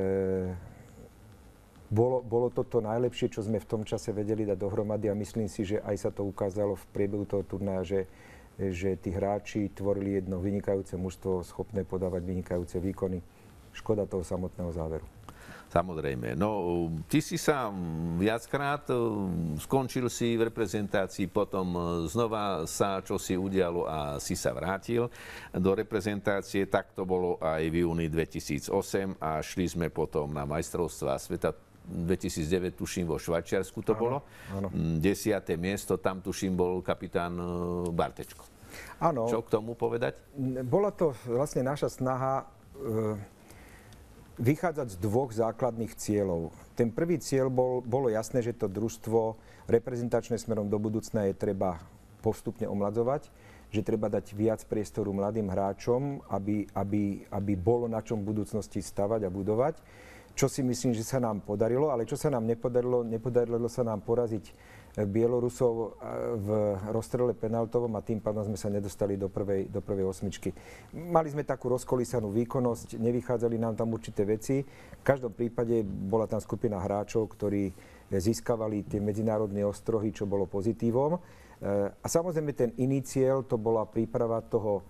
bolo, bolo to to najlepšie, čo sme v tom čase vedeli dať dohromady a myslím si, že aj sa to ukázalo v priebehu toho turnaja, že, že tí hráči tvorili jedno vynikajúce mužstvo, schopné podávať vynikajúce výkony. Škoda toho samotného záveru. Samozrejme. No, ty si sa viackrát skončil si v reprezentácii, potom znova sa čo si udialo a si sa vrátil do reprezentácie. Tak to bolo aj v júni dvetisícosem a šli sme potom na majstrovstvá sveta dvetisícdeväť, tuším, vo Švajčiarsku to áno, bolo. Áno. Desiate miesto, tam tuším bol kapitán Bartečko. Áno. Čo k tomu povedať? Bola to vlastne naša snaha e, vychádzať z dvoch základných cieľov. Ten prvý cieľ bol, bolo jasné, že to družstvo reprezentačné smerom do budúcna je treba postupne omladzovať, že treba dať viac priestoru mladým hráčom, aby, aby, aby bolo na čom v budúcnosti stavať a budovať. Čo si myslím, že sa nám podarilo, ale čo sa nám nepodarilo, nepodarilo sa nám poraziť Bielorusov v rozstrele penaltovom a tým pádom sme sa nedostali do prvej, do prvej osmičky. Mali sme takú rozkolísanú výkonnosť, nevychádzali nám tam určité veci. V každom prípade bola tam skupina hráčov, ktorí získavali tie medzinárodné ostrohy, čo bolo pozitívom. A samozrejme ten iný cieľ, to bola príprava toho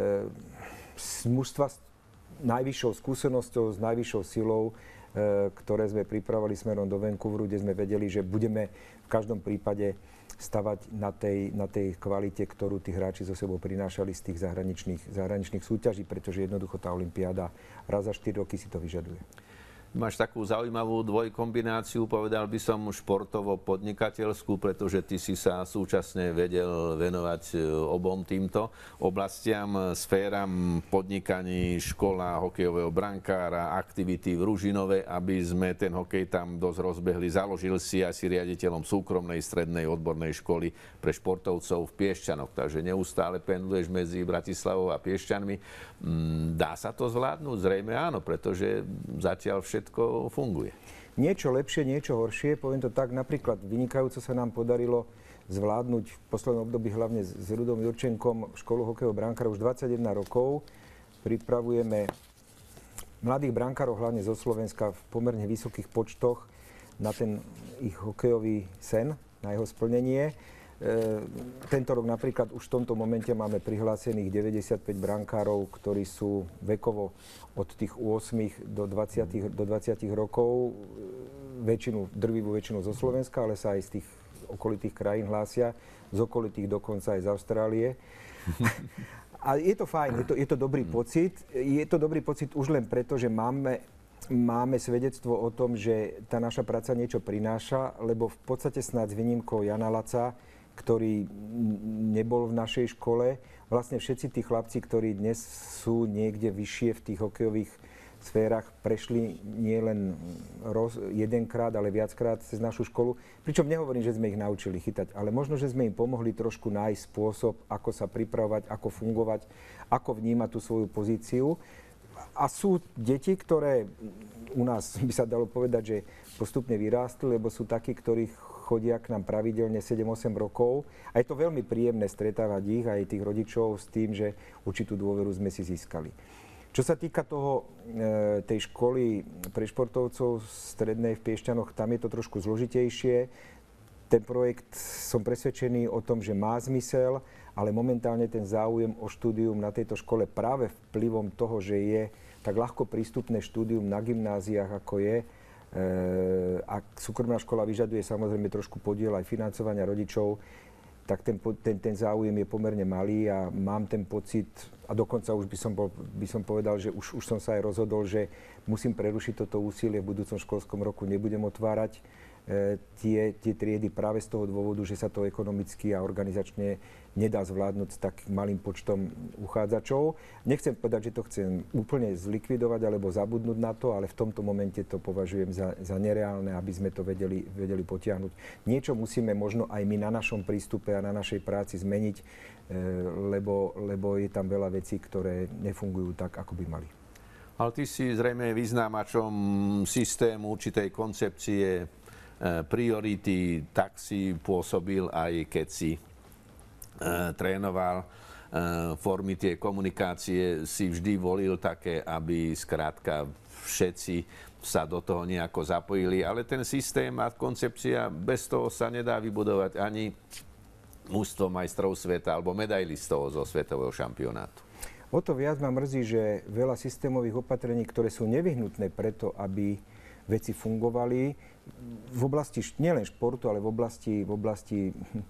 mužstva s najvyššou skúsenosťou, s najvyššou silou, ktoré sme pripravovali smerom do Vancouveru, kde sme vedeli, že budeme v každom prípade stavať na tej, na tej kvalite, ktorú tí hráči so sebou prinášali z tých zahraničných, zahraničných súťaží, pretože jednoducho tá olympiáda raz za štyri roky si to vyžaduje. Máš takú zaujímavú dvojkombináciu, povedal by som športovo-podnikateľskú, pretože ty si sa súčasne vedel venovať obom týmto oblastiam, sféram podnikaní, škola hokejového brankára, aktivity v Ružinove, aby sme ten hokej tam dosť rozbehli. Založil si asi riaditeľom súkromnej strednej odbornej školy pre športovcov v Piešťanoch, takže neustále pendluješ medzi Bratislavou a Piešťanmi. Dá sa to zvládnuť? Zrejme áno, pretože zatiaľ všetko všetko funguje. Niečo lepšie, niečo horšie. Poviem to tak, napríklad vynikajúco sa nám podarilo zvládnuť v poslednom období hlavne s Rudom Jurčenkom školu hokejového brankára už dvadsaťjeden rokov. Pripravujeme mladých brankárov, hlavne zo Slovenska, v pomerne vysokých počtoch na ten ich hokejový sen, na jeho splnenie. E, tento rok napríklad už v tomto momente máme prihlásených deväťdesiatpäť brankárov, ktorí sú vekovo od tých ôsmich do dvadsiatich, do dvadsiatich rokov. Väčšinu, drvivú väčšinu zo Slovenska, ale sa aj z tých okolitých krajín hlásia. Z okolitých dokonca aj z Austrálie. A je to fajn, je to, je to dobrý pocit. Je to dobrý pocit už len preto, že máme Máme svedectvo o tom, že tá naša práca niečo prináša, lebo v podstate snáď s výnimkou Jana Laca, ktorý nebol v našej škole, vlastne všetci tí chlapci, ktorí dnes sú niekde vyššie v tých hokejových sférach, prešli nielen roz, jedenkrát, ale viackrát cez našu školu. Pričom nehovorím, že sme ich naučili chytať, ale možno, že sme im pomohli trošku nájsť spôsob, ako sa pripravovať, ako fungovať, ako vnímať tú svoju pozíciu. A sú deti, ktoré u nás by sa dalo povedať, že postupne vyrástli, lebo sú takí, ktorí chodia k nám pravidelne sedem osem rokov. A je to veľmi príjemné stretávať ich, aj tých rodičov, s tým, že určitú dôveru sme si získali. Čo sa týka toho, e, tej školy pre športovcov strednej v Piešťanoch, tam je to trošku zložitejšie. Ten projekt, som presvedčený o tom, že má zmysel, ale momentálne ten záujem o štúdium na tejto škole práve vplyvom toho, že je tak ľahko prístupné štúdium na gymnáziách, ako je, e, a súkromná škola vyžaduje samozrejme trošku podiel aj financovania rodičov, tak ten, ten, ten záujem je pomerne malý a mám ten pocit, a dokonca už by som, bol, by som povedal, že už, už som sa aj rozhodol, že musím prerušiť toto úsilie, v budúcom školskom roku nebudem otvárať e, tie, tie triedy práve z toho dôvodu, že sa to ekonomicky a organizačne nedá zvládnuť s tak malým počtom uchádzačov. Nechcem povedať, že to chcem úplne zlikvidovať alebo zabudnúť na to, ale v tomto momente to považujem za, za nereálne, aby sme to vedeli, vedeli potiahnuť. Niečo musíme možno aj my na našom prístupe a na našej práci zmeniť, e, lebo, lebo je tam veľa vecí, ktoré nefungujú tak, ako by mali. Ale ty si zrejme vyznámačom systému, určitej koncepcie, e, priority, tak si pôsobil aj keď si Uh, trénoval, uh, formy tie komunikácie si vždy volil také, aby skrátka všetci sa do toho nejako zapojili, ale ten systém a koncepcia, bez toho sa nedá vybudovať ani mužstvo majstrov sveta alebo medailistov zo svetového šampionátu. O to viac ma mrzí, že veľa systémových opatrení, ktoré sú nevyhnutné preto, aby veci fungovali v oblasti nielen športu, ale v oblasti, v oblasti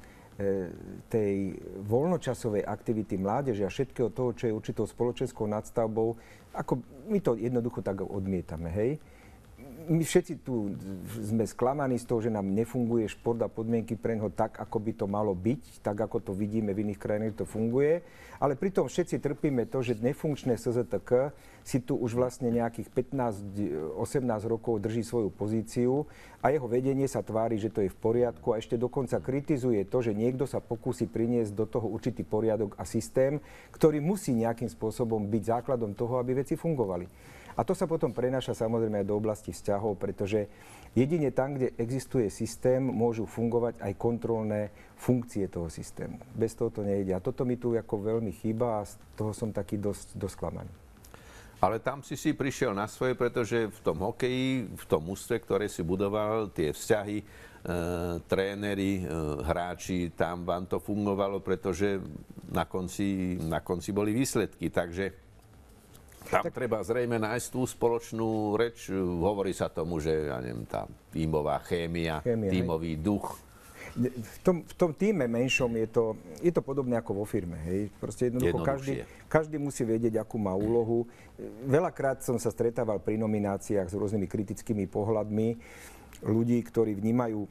tej voľnočasovej aktivity mládeže a všetkého toho, čo je určitou spoločenskou nadstavbou, ako my to jednoducho tak odmietame, hej. My všetci tu sme sklamaní z toho, že nám nefunguje šport a podmienky pre neho tak, ako by to malo byť, tak ako to vidíme v iných krajinách, že to funguje, ale pritom všetci trpíme to, že nefunkčné es zet ká si tu už vlastne nejakých pätnásť osemnásť rokov drží svoju pozíciu a jeho vedenie sa tvári, že to je v poriadku a ešte dokonca kritizuje to, že niekto sa pokúsi priniesť do toho určitý poriadok a systém, ktorý musí nejakým spôsobom byť základom toho, aby veci fungovali. A to sa potom prenáša samozrejme aj do oblasti vzťahov, pretože jedine tam, kde existuje systém, môžu fungovať aj kontrolné funkcie toho systému. Bez toho to nejde. A toto mi tu ako veľmi chýba a z toho som taký dosť, dosť sklamaný. Ale tam si si prišiel na svoje, pretože v tom hokeji, v tom mužstve, ktoré si budoval, tie vzťahy, e, tréneri, e, hráči, tam vám to fungovalo, pretože na konci, na konci boli výsledky. Takže tam tak treba zrejme nájsť tú spoločnú reč. Hovorí sa tomu, že ja neviem, tá tímová chémia, chémia tímový hej. duch. V tom, v tom tíme menšom je to, je to podobné ako vo firme. Hej. Proste jednoducho každý, každý musí vedieť, akú má úlohu. Veľakrát som sa stretával pri nomináciách s rôznymi kritickými pohľadmi ľudí, ktorí vnímajú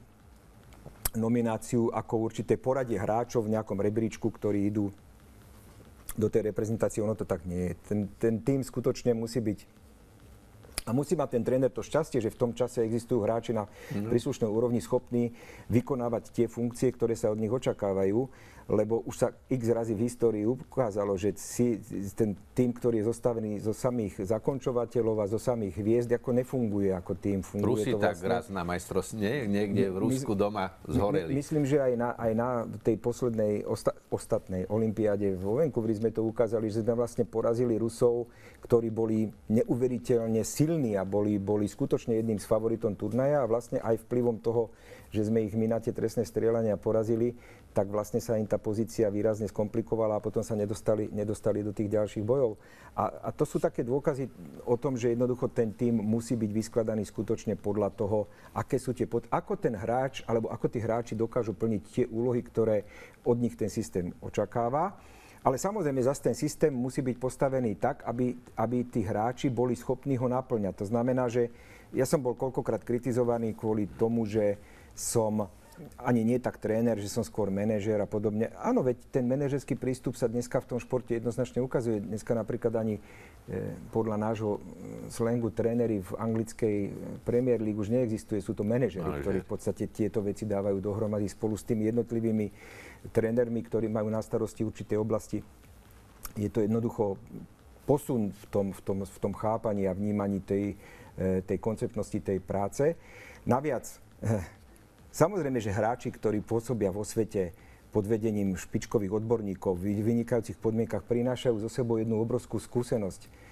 nomináciu ako určité poradie hráčov v nejakom rebríčku, ktorí idú do tej reprezentácie, ono to tak nie je. Ten, ten tým skutočne musí byť a musí mať ten tréner to šťastie, že v tom čase existujú hráči na mm. príslušnej úrovni schopní vykonávať tie funkcie, ktoré sa od nich očakávajú, lebo už sa x razy v histórii ukázalo, že si, ten tým, ktorý je zostavený zo samých zakončovateľov a zo samých hviezd, ako nefunguje ako tým. Funguje Rusi to tak vlastne raz na majstrovstve, nie? Niekde v Rusku my, doma zhoreli. My, myslím, že aj na, aj na tej poslednej osta, ostatnej olympiáde vo Vancouveri sme to ukázali, že sme vlastne porazili Rusov, ktorí boli neuveriteľne silní a boli, boli skutočne jedným z favoritom turnaja a vlastne aj vplyvom toho, že sme ich my na tie trestné strieľania porazili, tak vlastne sa im tá pozícia výrazne skomplikovala a potom sa nedostali, nedostali do tých ďalších bojov. A, a to sú také dôkazy o tom, že jednoducho ten tím musí byť vyskladaný skutočne podľa toho, aké sú tie pod... ako ten hráč, alebo ako tí hráči dokážu plniť tie úlohy, ktoré od nich ten systém očakáva. Ale samozrejme, zase ten systém musí byť postavený tak, aby, aby tí hráči boli schopní ho naplňať. To znamená, že ja som bol koľkokrát kritizovaný kvôli tomu, že som ani nie tak tréner, že som skôr manažér a podobne. Áno, veď ten manažerský prístup sa dneska v tom športe jednoznačne ukazuje. Dneska napríklad ani e, podľa nášho slangu tréneri v anglickej Premier League už neexistuje. Sú to manažeri, ktorí v podstate tieto veci dávajú dohromady spolu s tými jednotlivými trénermi, ktorí majú na starosti určité oblasti. Je to jednoducho posun v tom, v tom, v tom chápaní a vnímaní tej, tej konceptnosti tej práce. Naviac, samozrejme, že hráči, ktorí pôsobia vo svete pod vedením špičkových odborníkov v vynikajúcich podmienkach, prinášajú zo sebou jednu obrovskú skúsenosť.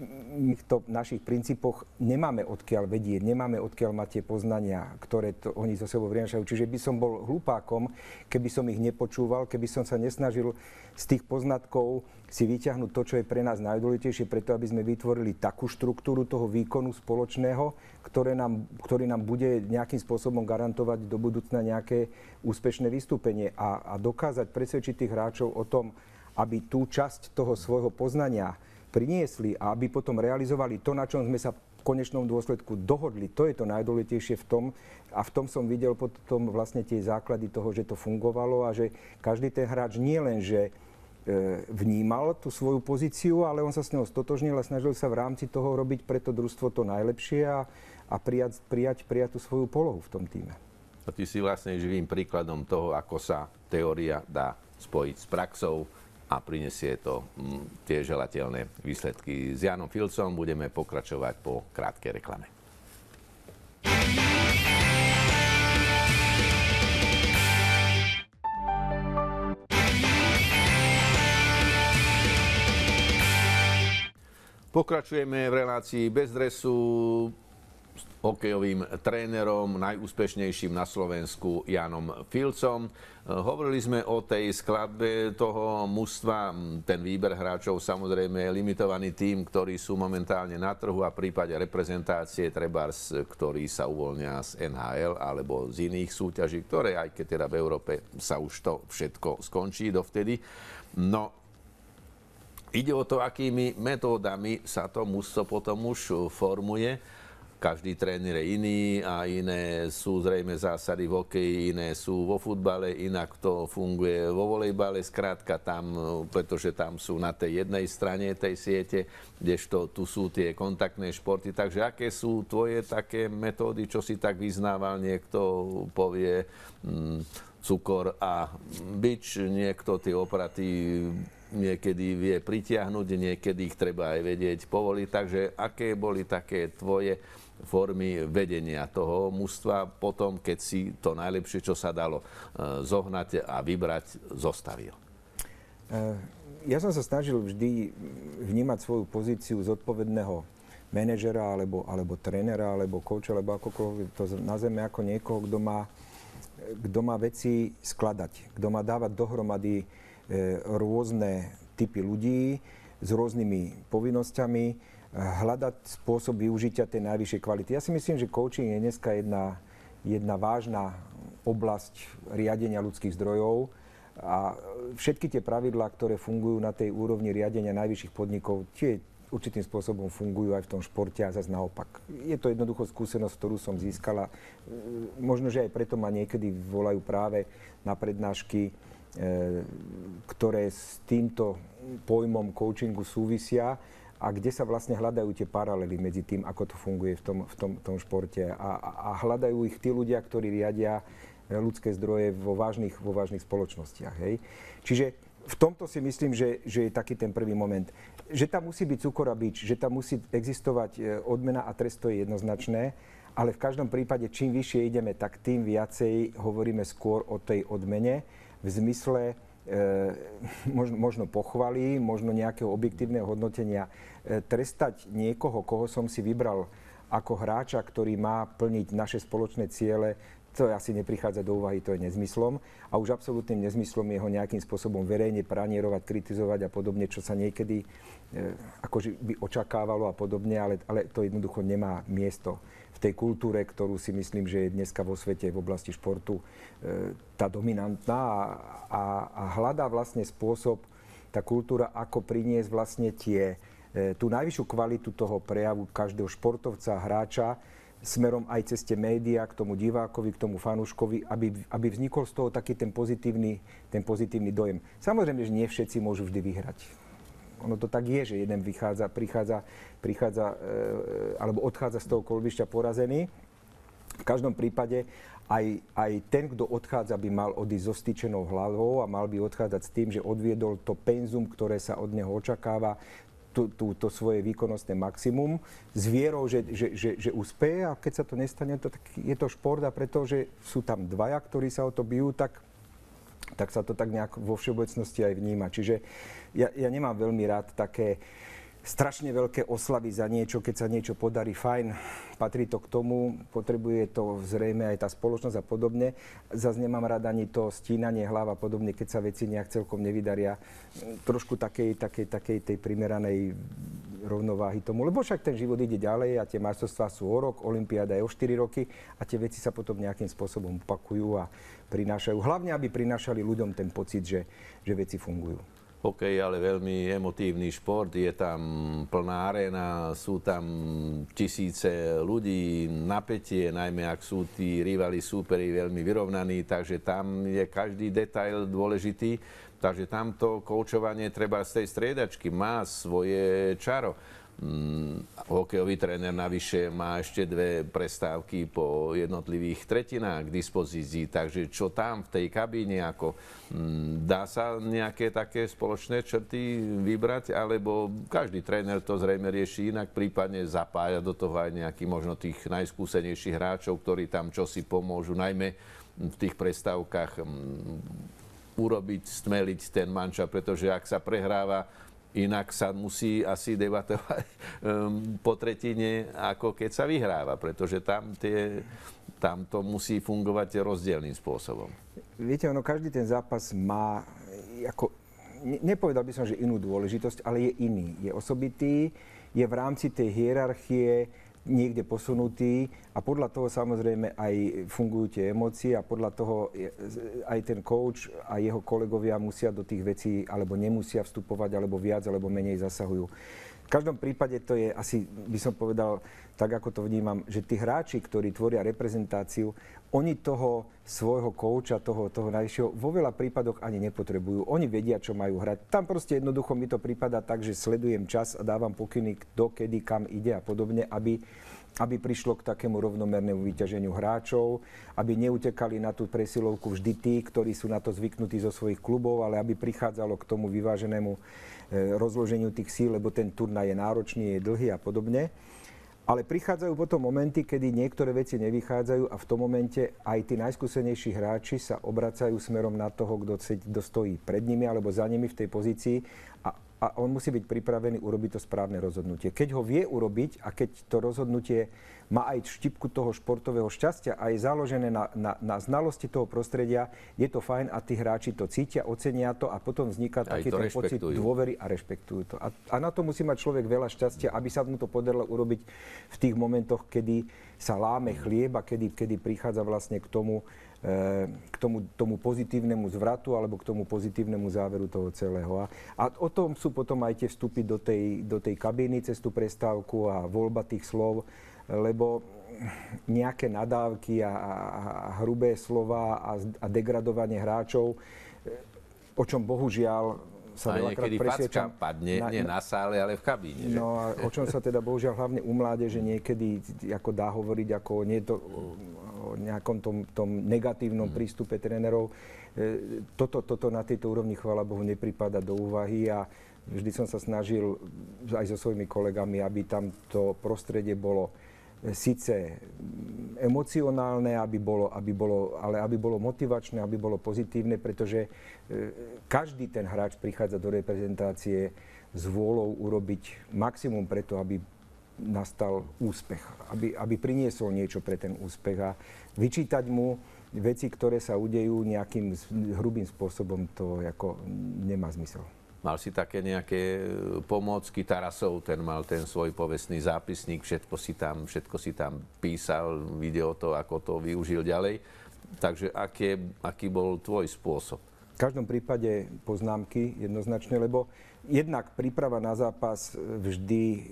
My v našich princípoch nemáme odkiaľ vedieť, nemáme odkiaľ mať tie poznania, ktoré to oni zo sebou prinášajú. Čiže by som bol hlupákom, keby som ich nepočúval, keby som sa nesnažil z tých poznatkov si vyťahnuť to, čo je pre nás najdôležitejšie, preto aby sme vytvorili takú štruktúru toho výkonu spoločného, ktoré nám, ktorý nám bude nejakým spôsobom garantovať do budúcna nejaké úspešné vystúpenie a, a dokázať presvedčiť tých hráčov o tom, aby tú časť toho svojho poznania priniesli a aby potom realizovali to, na čom sme sa v konečnom dôsledku dohodli. To je to najdôležitejšie v tom a v tom som videl potom vlastne tie základy toho, že to fungovalo a že každý ten hráč nie len, že e, vnímal tú svoju pozíciu, ale on sa s ňou stotožnil a snažil sa v rámci toho robiť pre to družstvo to najlepšie a, a prijať, prijať, prijať tú svoju polohu v tom týme. A ty si vlastne živým príkladom toho, ako sa teória dá spojiť s praxou a prinesie to mm, tie želateľné výsledky. S Jánom Filcom budeme pokračovať po krátkej reklame. Pokračujeme v relácii Bez dresu. hokejovým trénerom, najúspešnejším na Slovensku Jánom Filcom. Hovorili sme o tej skladbe toho mužstva. Ten výber hráčov samozrejme je limitovaný tým, ktorí sú momentálne na trhu a v prípade reprezentácie trebárs, ktorí sa uvoľnia z en há el alebo z iných súťaží, ktoré aj keď teda v Európe sa už to všetko skončí dovtedy. No, ide o to, akými metódami sa to mužstvo potom už formuje. Každý tréner je iný a iné sú zrejme zásady v hokeji, iné sú vo futbale, inak to funguje vo volejbale, skrátka tam, pretože tam sú na tej jednej strane tej siete, kdežto tu sú tie kontaktné športy. Takže aké sú tvoje také metódy, čo si tak vyznával, niekto povie mm, cukor a bič, niekto tie opraty niekedy vie pritiahnuť, niekedy ich treba aj vedieť povoliť. Takže aké boli také tvoje formy vedenia toho mužstva potom, keď si to najlepšie, čo sa dalo zohnať a vybrať, zostavil? Ja som sa snažil vždy vnímať svoju pozíciu zodpovedného manažera, alebo, alebo trénera, alebo kouča, alebo akokoľvek to nazveme ako niekoho, kto má, kto má veci skladať, kto má dávať dohromady rôzne typy ľudí s rôznymi povinnosťami, hľadať spôsob využitia tej najvyššej kvality. Ja si myslím, že coaching je dneska jedna, jedna vážna oblasť riadenia ľudských zdrojov a všetky tie pravidlá, ktoré fungujú na tej úrovni riadenia najvyšších podnikov, tie určitým spôsobom fungujú aj v tom športe a zase naopak. Je to jednoducho skúsenosť, ktorú som získala. Možno, že aj preto ma niekedy volajú práve na prednášky, ktoré s týmto pojmom coachingu súvisia, a kde sa vlastne hľadajú tie paralely medzi tým, ako to funguje v tom, v tom, tom športe. A, a hľadajú ich tí ľudia, ktorí riadia ľudské zdroje vo vážnych, vo vážnych spoločnostiach. Hej. Čiže v tomto si myslím, že, že je taký ten prvý moment. Že tam musí byť cukor a bič, že tam musí existovať odmena a trest, to je jednoznačné, ale v každom prípade, čím vyššie ideme, tak tým viacej hovoríme skôr o tej odmene v zmysle E, možno, možno pochvaly, možno nejakého objektívneho hodnotenia. E, trestať niekoho, koho som si vybral ako hráča, ktorý má plniť naše spoločné ciele, to asi neprichádza do úvahy, to je nezmyslom. A už absolútnym nezmyslom je ho nejakým spôsobom verejne pranierovať, kritizovať a podobne, čo sa niekedy e, akože by očakávalo a podobne, ale, ale to jednoducho nemá miesto v tej kultúre, ktorú si myslím, že je dneska vo svete v oblasti športu e, tá dominantná a, a, a hľadá vlastne spôsob, tá kultúra, ako priniesť vlastne tie, e, tú najvyššiu kvalitu toho prejavu každého športovca, hráča, smerom aj cez tie médiá, k tomu divákovi, k tomu fanúškovi, aby, aby vznikol z toho taký ten pozitívny, ten pozitívny dojem. Samozrejme, že nie všetci môžu vždy vyhrať. Ono to tak je, že jeden vychádza, prichádza, prichádza e, alebo odchádza z toho kolbišťa porazený. V každom prípade aj, aj ten, kto odchádza, by mal odísť so stýčenou hlavou a mal by odchádzať s tým, že odviedol to penzum, ktoré sa od neho očakáva, tú, tú, to svoje výkonnostné maximum, s vierou, že, že, že, že úspeje, a keď sa to nestane, to, tak je to šport, a pretože sú tam dvaja, ktorí sa o to bijú, tak tak sa to tak nejak vo všeobecnosti aj vníma. Čiže ja, ja nemám veľmi rád také strašne veľké oslavy za niečo, keď sa niečo podarí, fajn, patrí to k tomu, potrebuje to zrejme aj tá spoločnosť a podobne. Zas nemám rád ani to stínanie hlav a podobne, keď sa veci nejak celkom nevydaria. Trošku takej, takej, takej tej primeranej rovnováhy tomu, lebo však ten život ide ďalej a tie majstrovstvá sú o rok, olympiáda je o štyri roky a tie veci sa potom nejakým spôsobom opakujú a prinášajú. Hlavne, aby prinášali ľuďom ten pocit, že, že veci fungujú. Hokej je ale veľmi emotívny šport, je tam plná aréna, sú tam tisíce ľudí, napätie, najmä ak sú tí rivali, súperi veľmi vyrovnaní, takže tam je každý detail dôležitý, takže tamto koučovanie treba z tej striedačky má svoje čaro. Hmm, hokejový tréner navyše má ešte dve prestávky po jednotlivých tretinách k dispozícii, takže čo tam v tej kabíne, ako hmm, dá sa nejaké také spoločné črty vybrať, alebo každý tréner to zrejme rieši inak, prípadne zapája do toho aj nejakých možno tých najskúsenejších hráčov, ktorí tam čosi pomôžu, najmä v tých prestávkach hmm, urobiť, stmeliť ten manča, pretože ak sa prehráva, Inak sa musí asi debatovať um, po tretine, ako keď sa vyhráva, pretože tam, tie, tam to musí fungovať rozdielným spôsobom. Viete, ono, každý ten zápas má, ako, ne, nepovedal by som, že inú dôležitosť, ale je iný. Je osobitý, je v rámci tej hierarchie niekde posunutý a podľa toho samozrejme aj fungujú tie emócie a podľa toho aj ten coach a jeho kolegovia musia do tých vecí alebo nemusia vstupovať, alebo viac, alebo menej zasahujú. V každom prípade to je asi, by som povedal, tak ako to vnímam, že tí hráči, ktorí tvoria reprezentáciu, oni toho svojho kouča, toho, toho najvyššieho, vo veľa prípadoch ani nepotrebujú. Oni vedia, čo majú hrať. Tam proste jednoducho mi to prípada tak, že sledujem čas a dávam pokyny, kto, kedy, kam ide a podobne, aby, aby prišlo k takému rovnomernému vyťaženiu hráčov, aby neutekali na tú presilovku vždy tí, ktorí sú na to zvyknutí zo svojich klubov, ale aby prichádzalo k tomu vyváženému rozloženiu tých síl, lebo ten turnaj je náročný, je dlhý a podobne. Ale prichádzajú potom momenty, kedy niektoré veci nevychádzajú a v tom momente aj tí najskúsenejší hráči sa obracajú smerom na toho, kto stojí pred nimi alebo za nimi v tej pozícii a, a on musí byť pripravený urobiť to správne rozhodnutie. Keď ho vie urobiť a keď to rozhodnutie má aj štipku toho športového šťastia a je založené na, na, na znalosti toho prostredia, je to fajn a tí hráči to cítia, ocenia to a potom vzniká taký ten pocit dôvery a rešpektujú to. A, a na to musí mať človek veľa šťastia, aby sa mu to podarilo urobiť v tých momentoch, kedy sa láme chlieb a kedy, kedy prichádza vlastne k tomu, e, k tomu, tomu pozitívnemu zvratu alebo k tomu pozitívnemu záveru toho celého. A, a o tom sú potom aj tie vstupy do tej, do tej kabíny cez tú prestávku a voľba tých slov, lebo nejaké nadávky a, a, a hrubé slova a, a degradovanie hráčov, o čom bohužiaľ sa veľakrát presviečam. Facka padne, na, nie na sále, ale v kabíne. Že? No a o čom sa teda bohužiaľ hlavne u mládeže niekedy ako dá hovoriť ako nie to, o nejakom tom, tom negatívnom hmm. prístupe trénerov. Toto, toto na tejto úrovni, chvála Bohu, nepripada do úvahy a vždy som sa snažil aj so svojimi kolegami, aby tam to prostredie bolo síce emocionálne, aby bolo, aby bolo, ale aby bolo motivačné, aby bolo pozitívne, pretože každý ten hráč prichádza do reprezentácie s vôľou urobiť maximum preto, aby nastal úspech, aby, aby priniesol niečo pre ten úspech a vyčítať mu veci, ktoré sa udejú nejakým hrubým spôsobom, to ako nemá zmysel. Mal si také nejaké pomôcky, Tarasov, ten mal ten svoj povestný zápisník, všetko si tam, všetko si tam písal, videl to, ako to využil ďalej. Takže aké, aký bol tvoj spôsob? V každom prípade poznámky jednoznačne, lebo jednak príprava na zápas vždy e,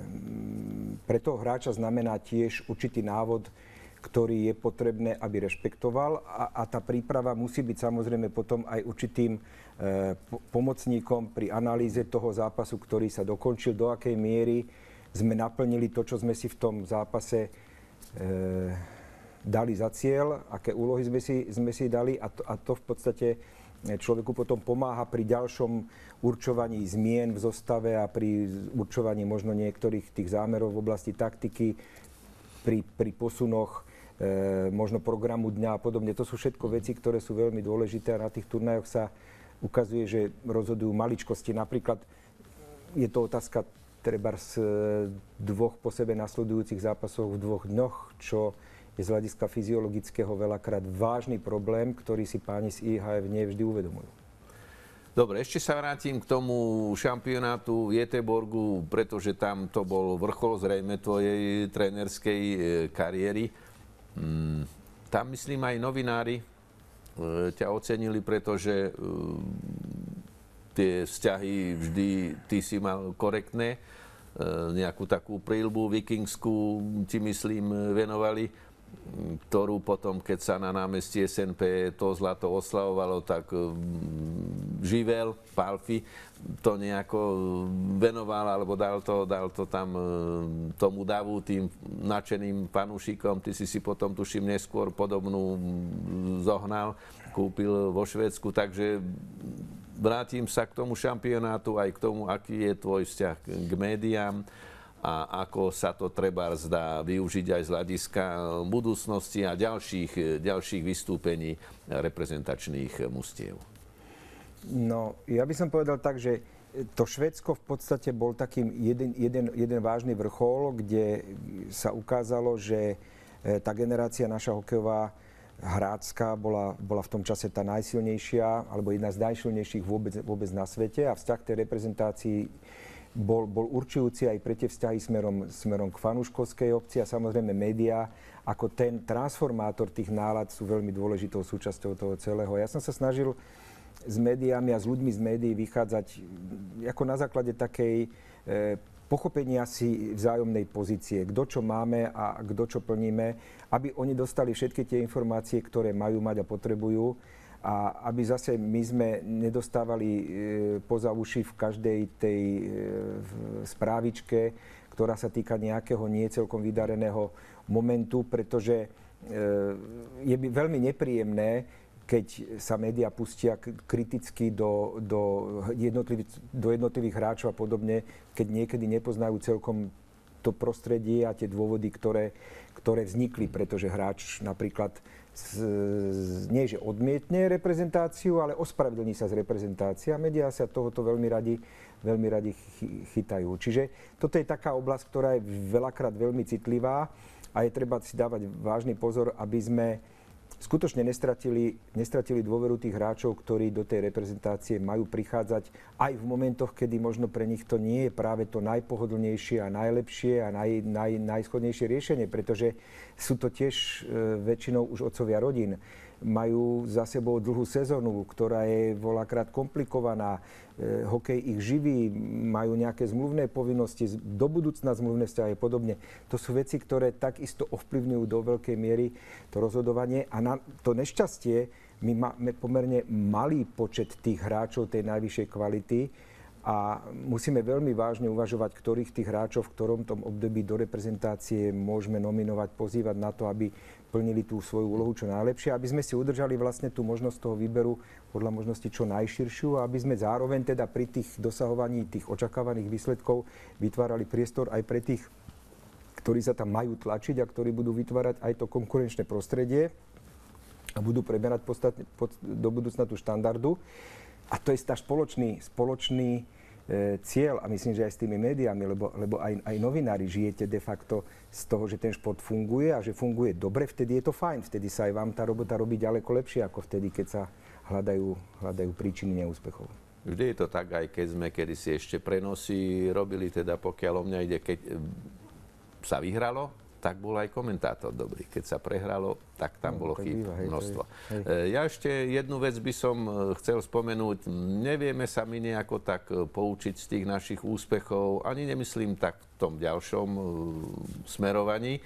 pre toho hráča znamená tiež určitý návod, ktorý je potrebné, aby rešpektoval a, a tá príprava musí byť samozrejme potom aj určitým e, po, pomocníkom pri analýze toho zápasu, ktorý sa dokončil, do akej miery sme naplnili to, čo sme si v tom zápase e, dali za cieľ, aké úlohy sme si, sme si dali a to, a to v podstate človeku potom pomáha pri ďalšom určovaní zmien v zostave a pri určovaní možno niektorých tých zámerov v oblasti taktiky, pri, pri posunoch e, možno programu dňa a podobne. To sú všetko veci, ktoré sú veľmi dôležité a na tých turnajoch sa ukazuje, že rozhodujú maličkosti. Napríklad je to otázka treba z dvoch po sebe nasledujúcich zápasov v dvoch dňoch, čo je z hľadiska fyziologického veľakrát vážny problém, ktorý si páni z í há ef nie vždy uvedomujú. Dobre, ešte sa vrátim k tomu šampionátu v Göteborgu, pretože tam to bol vrchol zrejme tvojej trénerskej kariéry. Tam, myslím, aj novinári ťa ocenili, pretože tie vzťahy vždy ty si mal korektné. Nejakú takú príľbu vikingskú ti, myslím, venovali, ktorú potom, keď sa na námestí es en pé to zlato oslavovalo, tak živel, Palfi, to nejako venoval, alebo dal to, dal to tam tomu davu, tým nadšeným fanúšikom. Ty si si potom, tuším, neskôr podobnú zohnal, kúpil vo Švédsku, takže vrátim sa k tomu šampionátu, aj k tomu, aký je tvoj vzťah k médiám a ako sa to treba zdá využiť aj z hľadiska budúcnosti a ďalších, ďalších vystúpení reprezentačných mustiev. No, ja by som povedal tak, že to Švédsko v podstate bol takým jeden, jeden, jeden vážny vrchol, kde sa ukázalo, že tá generácia naša hokejová hrácka bola, bola v tom čase tá najsilnejšia, alebo jedna z najsilnejších vôbec, vôbec na svete a vzťah tej reprezentácii bol, bol určujúci aj pre tie vzťahy smerom, smerom k fanúškovskej obci a samozrejme médiá ako ten transformátor tých nálad sú veľmi dôležitou súčasťou toho celého. Ja som sa snažil s médiami a s ľuďmi z médií vychádzať ako na základe takej e, pochopenia si vzájomnej pozície, kto čo máme a kto čo plníme, aby oni dostali všetky tie informácie, ktoré majú mať a potrebujú a aby zase my sme nedostávali e, poza uši v každej tej e, v správičke, ktorá sa týka nejakého nie celkom vydareného momentu, pretože e, je veľmi nepríjemné, keď sa médiá pustia kriticky do, do, jednotlivých, do jednotlivých hráčov a podobne, keď niekedy nepoznajú celkom to prostredie a tie dôvody, ktoré, ktoré vznikli, pretože hráč napríklad z, z, nie že odmietne reprezentáciu, ale ospravedlní sa z reprezentácie a médiá sa tohoto veľmi radi, veľmi radi chytajú. Čiže toto je taká oblasť, ktorá je veľakrát veľmi citlivá a je treba si dávať vážny pozor, aby sme skutočne nestratili, nestratili dôveru tých hráčov, ktorí do tej reprezentácie majú prichádzať aj v momentoch, kedy možno pre nich to nie je práve to najpohodlnejšie a najlepšie a naj, naj, najschodnejšie riešenie, pretože sú to tiež e, väčšinou už otcovia rodín. Majú za sebou dlhú sezónu, ktorá je voľakrát komplikovaná. E, hokej ich živí, majú nejaké zmluvné povinnosti, do budúcna zmluvné vzťahy a podobne. To sú veci, ktoré takisto ovplyvňujú do veľkej miery to rozhodovanie. A na to nešťastie, my máme pomerne malý počet tých hráčov tej najvyššej kvality a musíme veľmi vážne uvažovať, ktorých tých hráčov v ktorom tom období do reprezentácie môžeme nominovať, pozývať na to, aby plnili tú svoju úlohu čo najlepšie, aby sme si udržali vlastne tú možnosť toho výberu podľa možnosti čo najširšiu a aby sme zároveň teda pri tých dosahovaní tých očakávaných výsledkov vytvárali priestor aj pre tých, ktorí sa tam majú tlačiť a ktorí budú vytvárať aj to konkurenčné prostredie a budú preberať podstatne, pod, do budúcna tú štandardu. A to je tá spoločný, spoločný e, cieľ a myslím, že aj s tými médiami, lebo, lebo aj, aj novinári žijete de facto z toho, že ten šport funguje a že funguje dobre, vtedy je to fajn. Vtedy sa aj vám tá robota robí ďaleko lepšie, ako vtedy, keď sa hľadajú, hľadajú príčiny neúspechov. Vždy je to tak, aj keď sme kedysi ešte prenosy robili, teda pokiaľ o mňa ide, keď sa vyhralo, tak bol aj komentátor dobrý. Keď sa prehralo, tak tam no, bolo chýb množstvo. Je, ja ešte jednu vec by som chcel spomenúť. Nevieme sa my nejako tak poučiť z tých našich úspechov, ani nemyslím tak v tom ďalšom smerovaní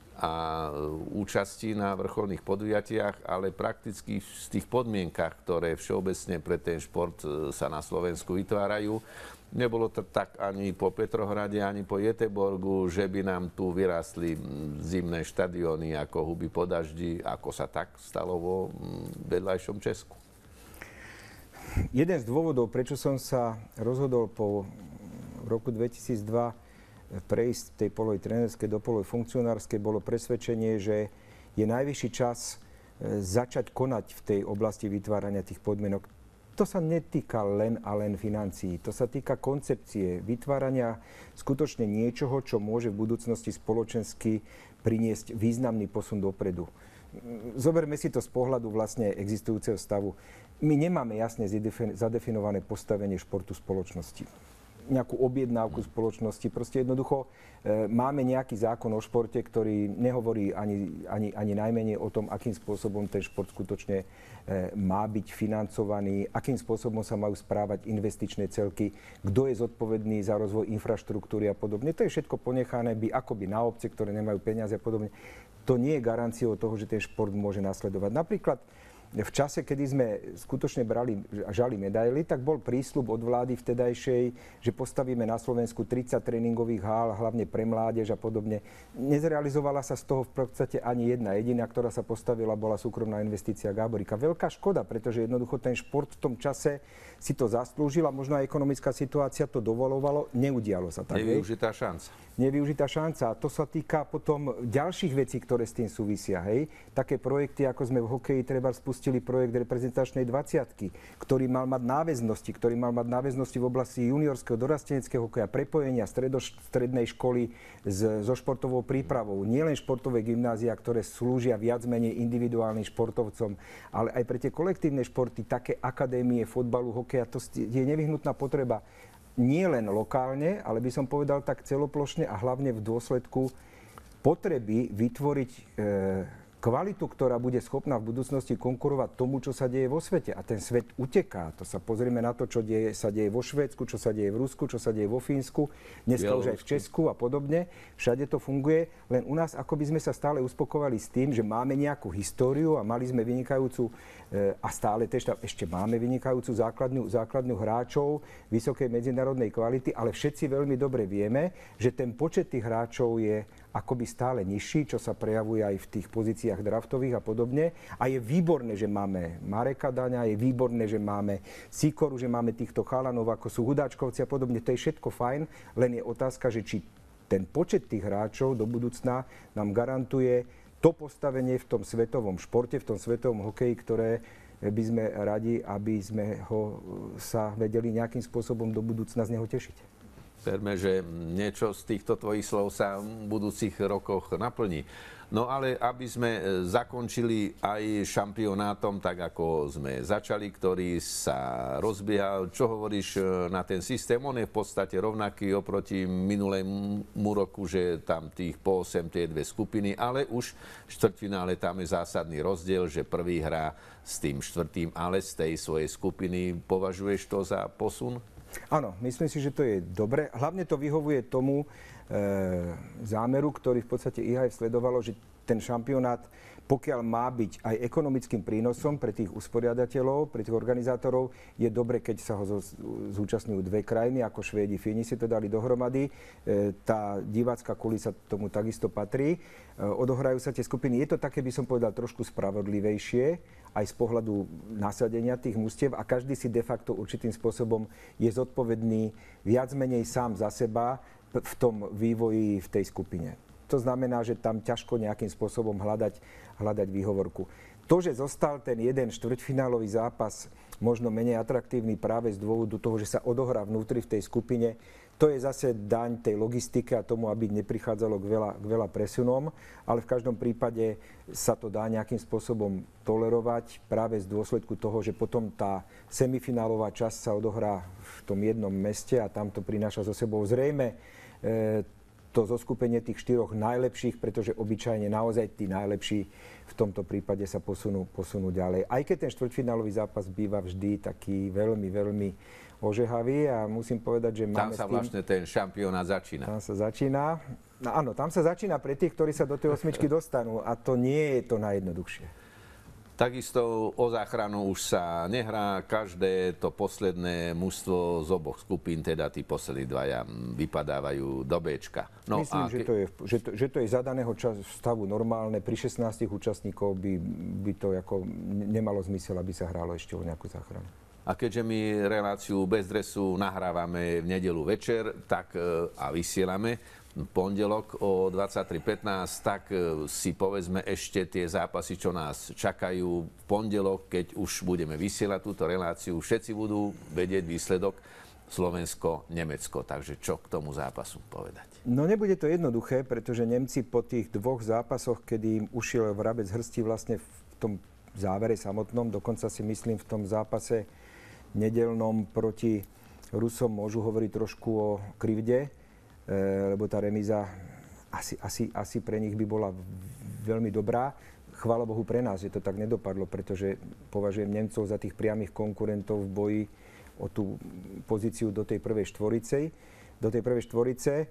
a účasti na vrcholných podujatiach, ale prakticky v tých podmienkach, ktoré všeobecne pre ten šport sa na Slovensku vytvárajú. Nebolo to tak ani po Petrohrade, ani po Göteborgu, že by nám tu vyrástli zimné štadióny ako huby po daždi, ako sa tak stalo vo vedľajšom Česku. Jeden z dôvodov, prečo som sa rozhodol po roku dvetisícdva prejsť z tej polohy trénerskej do polohy funkcionárskej, bolo presvedčenie, že je najvyšší čas začať konať v tej oblasti vytvárania tých podmienok. To sa netýka len a len financií. To sa týka koncepcie vytvárania skutočne niečoho, čo môže v budúcnosti spoločensky priniesť významný posun dopredu. Zoberme si to z pohľadu vlastne existujúceho stavu. My nemáme jasne zadefinované postavenie športu spoločnosti. Nejakú objednávku spoločnosti. Proste jednoducho e, máme nejaký zákon o športe, ktorý nehovorí ani, ani, ani najmenej o tom, akým spôsobom ten šport skutočne e, má byť financovaný, akým spôsobom sa majú správať investičné celky, kto je zodpovedný za rozvoj infraštruktúry a podobne. To je všetko ponechané by akoby na obce, ktoré nemajú peniaze a podobne. To nie je garanciou toho, že ten šport môže nasledovať. Napríklad v čase, kedy sme skutočne brali a žali medaily, tak bol prísľub od vlády vtedajšej, že postavíme na Slovensku tridsať tréningových hál, hlavne pre mládež a podobne. Nezrealizovala sa z toho v podstate ani jedna jediná, ktorá sa postavila, bola súkromná investícia Gáborika. Veľká škoda, pretože jednoducho ten šport v tom čase si to zaslúžil a možno aj ekonomická situácia to dovolovalo, neudialo sa tak. Nevyužitá šanca. Nevyužitá šanca. A to sa týka potom ďalších vecí, ktoré s tým súvisia. Hej? Také projekty, ako sme v hokeji treba spustiť spustili projekt reprezentačnej dvadsiatky, ktorý mal mať náväznosti, ktorý mal mať náväznosti v oblasti juniorského dorasteneckého hokeja, prepojenia stredo, strednej školy s, so športovou prípravou. Nie len športové gymnázia, ktoré slúžia viac menej individuálnym športovcom, ale aj pre tie kolektívne športy, také akadémie fotbalu, hokeja, to je nevyhnutná potreba. Nie len lokálne, ale by som povedal tak celoplošne a hlavne v dôsledku potreby vytvoriť e, kvalitu, ktorá bude schopná v budúcnosti konkurovať tomu, čo sa deje vo svete. A ten svet uteká. To sa pozrieme na to, čo deje, sa deje vo Švédsku, čo sa deje v Rusku, čo sa deje vo Fínsku, dneska už aj v Česku a podobne. Všade to funguje, len u nás ako by sme sa stále uspokovali s tým, že máme nejakú históriu a mali sme vynikajúcu e, a stále tež, ešte máme vynikajúcu základňu, základňu hráčov vysokej medzinárodnej kvality, ale všetci veľmi dobre vieme, že ten počet tých hráčov je akoby stále nižší, čo sa prejavuje aj v tých pozíciách draftových a podobne. A je výborné, že máme Mareka Daňa, je výborné, že máme Sikoru, že máme týchto chalanov, ako sú Hudáčkovci a podobne. To je všetko fajn, len je otázka, že či ten počet tých hráčov do budúcna nám garantuje to postavenie v tom svetovom športe, v tom svetovom hokeji, ktoré by sme radi, aby sme ho sa vedeli nejakým spôsobom do budúcna z neho tešiť. Verme, že niečo z týchto tvojich slov sa v budúcich rokoch naplní. No ale aby sme zakončili aj šampionátom, tak ako sme začali, ktorý sa rozbiehal. Čo hovoríš na ten systém? On je v podstate rovnaký oproti minulému roku, že tam tých po osem tie dve skupiny, ale už v štvrťfinále tam je zásadný rozdiel, že prvý hrá s tým štvrtým, ale z tej svojej skupiny. Považuješ to za posun? Áno, myslím si, že to je dobre. Hlavne to vyhovuje tomu e, zámeru, ktorý v podstate í há ef sledovalo, že ten šampionát, pokiaľ má byť aj ekonomickým prínosom pre tých usporiadateľov, pre tých organizátorov, je dobre, keď sa ho zúčastňujú dve krajiny, ako Švédi, Fíni si to dali dohromady. E, tá divácka kulisa tomu takisto patrí. E, odohrajú sa tie skupiny. Je to také, by som povedal, trošku spravodlivejšie, aj z pohľadu nasadenia tých mužstiev a každý si de facto určitým spôsobom je zodpovedný viac menej sám za seba v tom vývoji v tej skupine. To znamená, že tam ťažko nejakým spôsobom hľadať, hľadať výhovorku. To, že zostal ten jeden štvrťfinálový zápas možno menej atraktívny práve z dôvodu toho, že sa odohrá vnútri v tej skupine, to je zase daň tej logistike a tomu, aby neprichádzalo k veľa, k veľa presunom, ale v každom prípade sa to dá nejakým spôsobom tolerovať práve z dôsledku toho, že potom tá semifinálová časť sa odohrá v tom jednom meste a tam to prináša so sebou zrejme e, to zoskupenie tých štyroch najlepších, pretože obyčajne naozaj tí najlepší v tomto prípade sa posunú, posunú ďalej. Aj keď ten štvrťfinálový zápas býva vždy taký veľmi, veľmi ožehavý a musím povedať, že máme tam sa tým, vlastne ten šampionát začína. Tam sa začína. No áno, tam sa začína pre tých, ktorí sa do tej osmičky dostanú a to nie je to najjednoduchšie. Takisto o záchranu už sa nehrá. Každé to posledné mužstvo z oboch skupín, teda tí poslední dvaja, vypadávajú do béčka. No, Myslím, že, ke... to je, že, to, že to je za daného čas, stavu normálne. Pri šestnástich účastníkov by, by to ako nemalo zmysel, aby sa hrálo ešte o nejakú záchranu. A keďže my reláciu Bez dresu nahrávame v nedeľu večer, tak a vysielame v pondelok o dvadsaťtri pätnásť, tak si povedzme ešte tie zápasy, čo nás čakajú v pondelok, keď už budeme vysielať túto reláciu. Všetci budú vedieť výsledok Slovensko-Nemecko. Takže čo k tomu zápasu povedať? No nebude to jednoduché, pretože Nemci po tých dvoch zápasoch, kedy im ušiel vrabec hrsti vlastne v tom závere samotnom, dokonca si myslím v tom zápase nedeľnom proti Rusom môžu hovoriť trošku o krivde, lebo tá remíza asi, asi, asi pre nich by bola veľmi dobrá. Chvála Bohu pre nás, že to tak nedopadlo, pretože považujem Nemcov za tých priamych konkurentov v boji o tú pozíciu do tej prvej štvorice. Do tej prvej štvorice. E,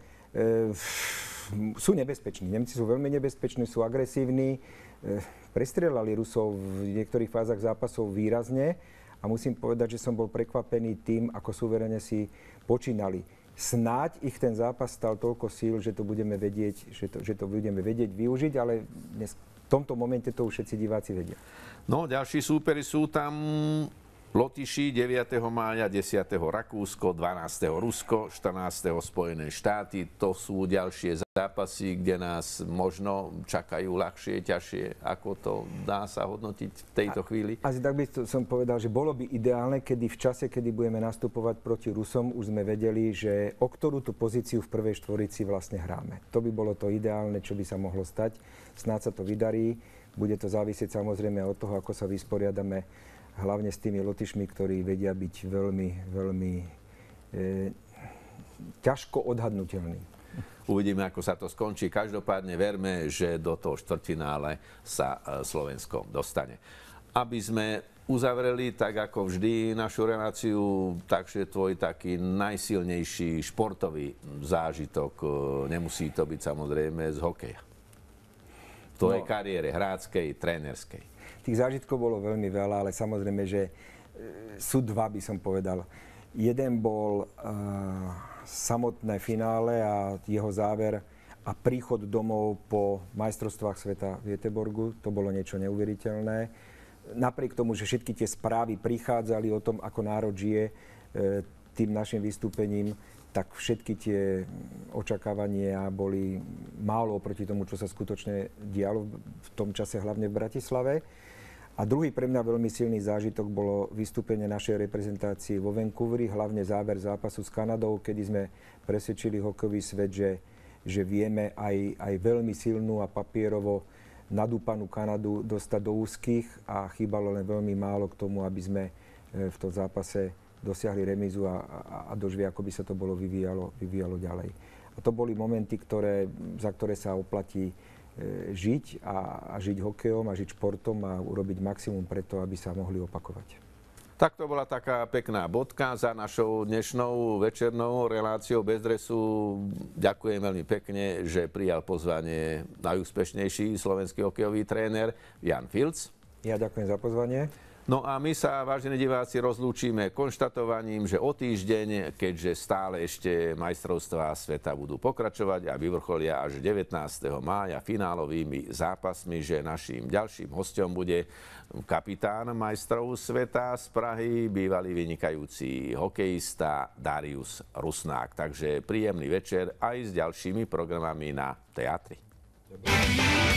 sú nebezpeční. Nemci sú veľmi nebezpeční, sú agresívni. E, prestrelali Rusov v niektorých fázach zápasov výrazne a musím povedať, že som bol prekvapený tým, ako suverene si počínali. Snáď ich ten zápas stal toľko síl, že to budeme vedieť, že to, že to budeme vedieť využiť, ale dnes, v tomto momente to už všetci diváci vedia. No, ďalší súperi sú tam Lotyši, deviateho mája, desiateho Rakúsko, dvanásteho Rusko, štrnásteho Spojené štáty. To sú ďalšie zápasy, kde nás možno čakajú ľahšie, ťažšie. Ako to dá sa hodnotiť v tejto chvíli? Asi tak by som povedal, že bolo by ideálne, kedy v čase, kedy budeme nastupovať proti Rusom, už sme vedeli, že o ktorú tú pozíciu v prvej štvorici vlastne hráme. To by bolo to ideálne, čo by sa mohlo stať. Snáď sa to vydarí. Bude to závisieť samozrejme od toho, ako sa vysporiadame hlavne s tými Lotyšmi, ktorí vedia byť veľmi, veľmi e, ťažko odhadnutelní. Uvidíme, ako sa to skončí. Každopádne verme, že do toho štvrťfinále sa Slovensko dostane. Aby sme uzavreli, tak ako vždy, našu reláciu, takže tvoj taký najsilnejší športový zážitok, nemusí to byť samozrejme z hokeja. V tvojej no. kariére, hráckej, trénerskej. Tých zážitkov bolo veľmi veľa, ale samozrejme, že sú dva, by som povedal. Jeden bol uh, samotné finále a jeho záver a príchod domov po majstrovstvách sveta v Göteborgu. To bolo niečo neuveriteľné. Napriek tomu, že všetky tie správy prichádzali o tom, ako národ žije uh, tým našim vystúpením, tak všetky tie očakávania boli málo oproti tomu, čo sa skutočne dialo v tom čase, hlavne v Bratislave. A druhý pre mňa veľmi silný zážitok bolo vystúpenie našej reprezentácie vo Vancouveri, hlavne záver zápasu s Kanadou, kedy sme presvedčili hokejový svet, že, že vieme aj, aj veľmi silnú a papierovo nadúpanú Kanadu dostať do úzkých a chýbalo len veľmi málo k tomu, aby sme v tom zápase dosiahli remízu a, a, a dožili, ako by sa to bolo vyvíjalo, vyvíjalo ďalej. A to boli momenty, ktoré, za ktoré sa oplatí žiť a, a žiť hokejom a žiť športom a urobiť maximum preto, aby sa mohli opakovať. Tak to bola taká pekná bodka za našou dnešnou večernou reláciou Bez dresu. Ďakujem veľmi pekne, že prijal pozvanie najúspešnejší slovenský hokejový tréner Jan Filc. Ja ďakujem za pozvanie. No a my sa, vážení diváci, rozlúčime konštatovaním, že o týždeň, keďže stále ešte majstrovstvá sveta budú pokračovať a vyvrcholia až devätnásteho mája finálovými zápasmi, že naším ďalším hosťom bude kapitán majstrov sveta z Prahy, bývalý vynikajúci hokejista Darius Rusnák. Takže príjemný večer aj s ďalšími programami na Teatri.